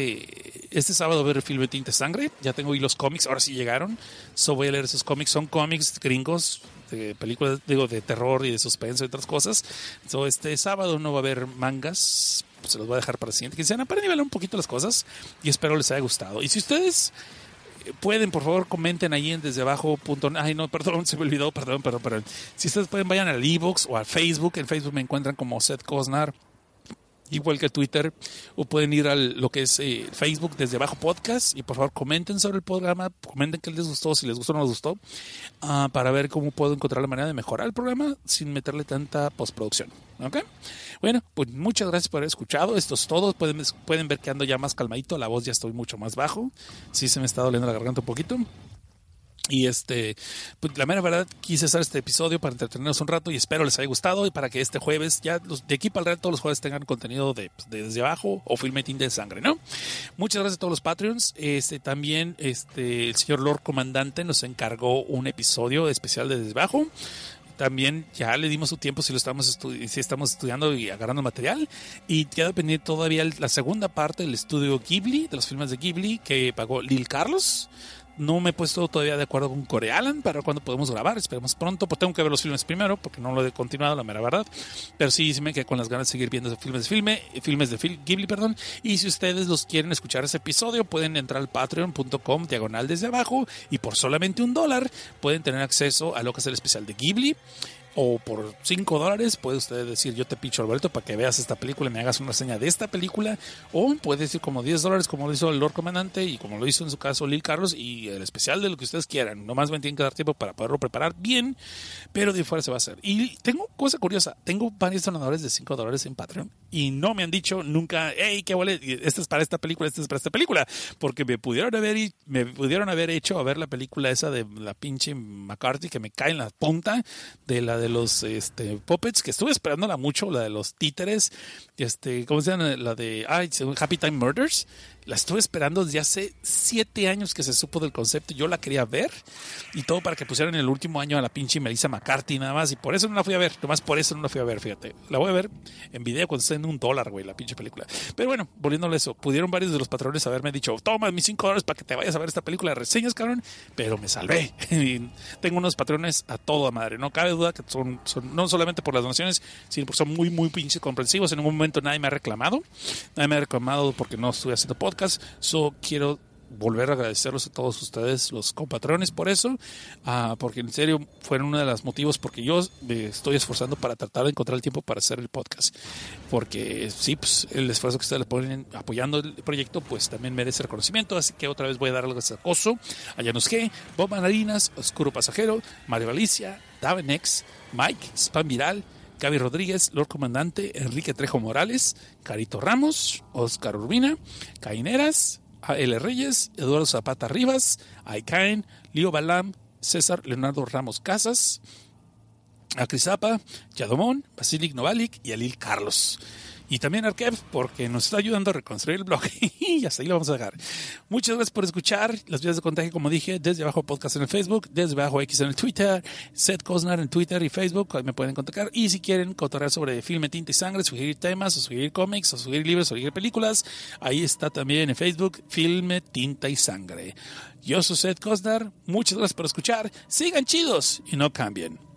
este sábado ver el filme Tinta y Sangre. Ya tengo ahí los cómics, ahora sí llegaron. Voy a leer esos cómics. Son cómics gringos de películas, de terror y de suspenso y otras cosas. Este sábado no va a haber mangas. Se los voy a dejar para la siguiente quincena para nivelar un poquito las cosas y espero les haya gustado. Y si ustedes pueden, por favor, comenten ahí en desde abajo. Ay, no, perdón, se me olvidó, perdón. Si ustedes pueden, vayan al iVoox o al Facebook. En Facebook me encuentran como Seth Cosnar, igual que Twitter, o pueden ir a lo que es Facebook desde abajo podcast y por favor comenten sobre el programa, comenten qué les gustó, si les gustó o no les gustó, para ver cómo puedo encontrar la manera de mejorar el programa sin meterle tanta postproducción. ¿Ok? Bueno, pues muchas gracias por haber escuchado. Esto es todo. Pueden ver que ando ya más calmadito, la voz ya estoy mucho más bajo. Sí se me está doliendo la garganta un poquito. Y pues la mera verdad quise hacer este episodio para entretenernos un rato y espero les haya gustado y para que este jueves ya de aquí para el resto todos los jueves tengan contenido de desde abajo o filme Tinta de Sangre, ¿no? Muchas gracias a todos los Patreons. También el señor Lord Comandante nos encargó un episodio especial de Desde Abajo. También ya le dimos su tiempo si estamos estudiando y agarrando material. Y queda pendiente todavía la segunda parte del estudio Ghibli, de los filmes de Ghibli que pagó Lil Carlos. No me he puesto todavía de acuerdo con Core Alan para cuando podemos grabar. Esperemos pronto. Pues tengo que ver los filmes primero porque no lo he continuado, la mera verdad. Pero sí me quedé con las ganas de seguir viendo filmes de Ghibli, perdón. Y si ustedes los quieren escuchar ese episodio, pueden entrar al patreon.com/diagonal desde abajo y por solamente $1 pueden tener acceso a lo que es el especial de Ghibli. O por $5 puede usted decir yo te picho Alberto para que veas esta película y me hagas una reseña de esta película, o puede decir como $10 como lo hizo el Lord Comandante y como lo hizo en su caso Lil Carlos, y el especial de lo que ustedes quieran. Nomás me tienen que dar tiempo para poderlo preparar bien, pero de fuera se va a hacer. Y tengo cosa curiosa, tengo varios donadores de $5 en Patreon y no me han dicho nunca, hey, qué vale, este es para esta película, este es para esta película, porque me pudieron haber hecho a ver la película esa de la pinche McCarthy que me cae en la punta de la de los puppets, que estuve esperándola mucho, la de los títeres, ¿cómo se llama? La de Happy Time Murders. La estuve esperando desde hace 7 años que se supo del concepto. Yo la quería ver y todo para que pusieran en el último año a la pinche Melissa McCarthy nada más, y por eso no la fui a ver, nomás por eso no la fui a ver, fíjate. La voy a ver en video cuando esté en $1, güey, la pinche película. Pero bueno, volviéndole a eso, pudieron varios de los patrones haberme dicho, toma mis $5 para que te vayas a ver esta película de reseñas, cabrón, pero me salvé. Tengo unos patrones a toda madre, no cabe duda que son no solamente por las donaciones, sino porque son muy, muy pinches comprensivos. En ningún momento nadie me ha reclamado porque no estuve haciendo podcast. Quiero volver a agradecerlos a todos ustedes, los compatrones, por eso, porque en serio fueron uno de los motivos porque yo me estoy esforzando para tratar de encontrar el tiempo para hacer el podcast, porque sí, pues el esfuerzo que ustedes le ponen apoyando el proyecto pues también merece reconocimiento. Así que otra vez voy a darle gracias a Coso, a Janus G, Bob Manarinas, Oscuro Pasajero, Mario Galicia, Davenex, Mike, Spam Viral, Gaby Rodríguez, Lord Comandante, Enrique Trejo Morales, Carito Ramos, Oscar Urbina, Caineras, A.L. Reyes, Eduardo Zapata Rivas, Aikaen, Lío Balam, César Leonardo Ramos Casas, Acrizapa, Yadomón, Basilic Novalik y Alil Carlos. Y también Arkev, porque nos está ayudando a reconstruir el blog. Y hasta ahí lo vamos a dejar. Muchas gracias por escuchar. Las vías de contacto, como dije, desde abajo podcast en el Facebook, desde abajo X en el Twitter, Seth Cosnar en Twitter y Facebook, ahí me pueden contactar. Y si quieren cotorrear sobre filme, tinta y sangre, sugerir temas, o sugerir cómics, o sugerir libros, o sugerir películas, ahí está también en Facebook, Filme, Tinta y Sangre. Yo soy Seth Cosnar. Muchas gracias por escuchar. Sigan chidos y no cambien.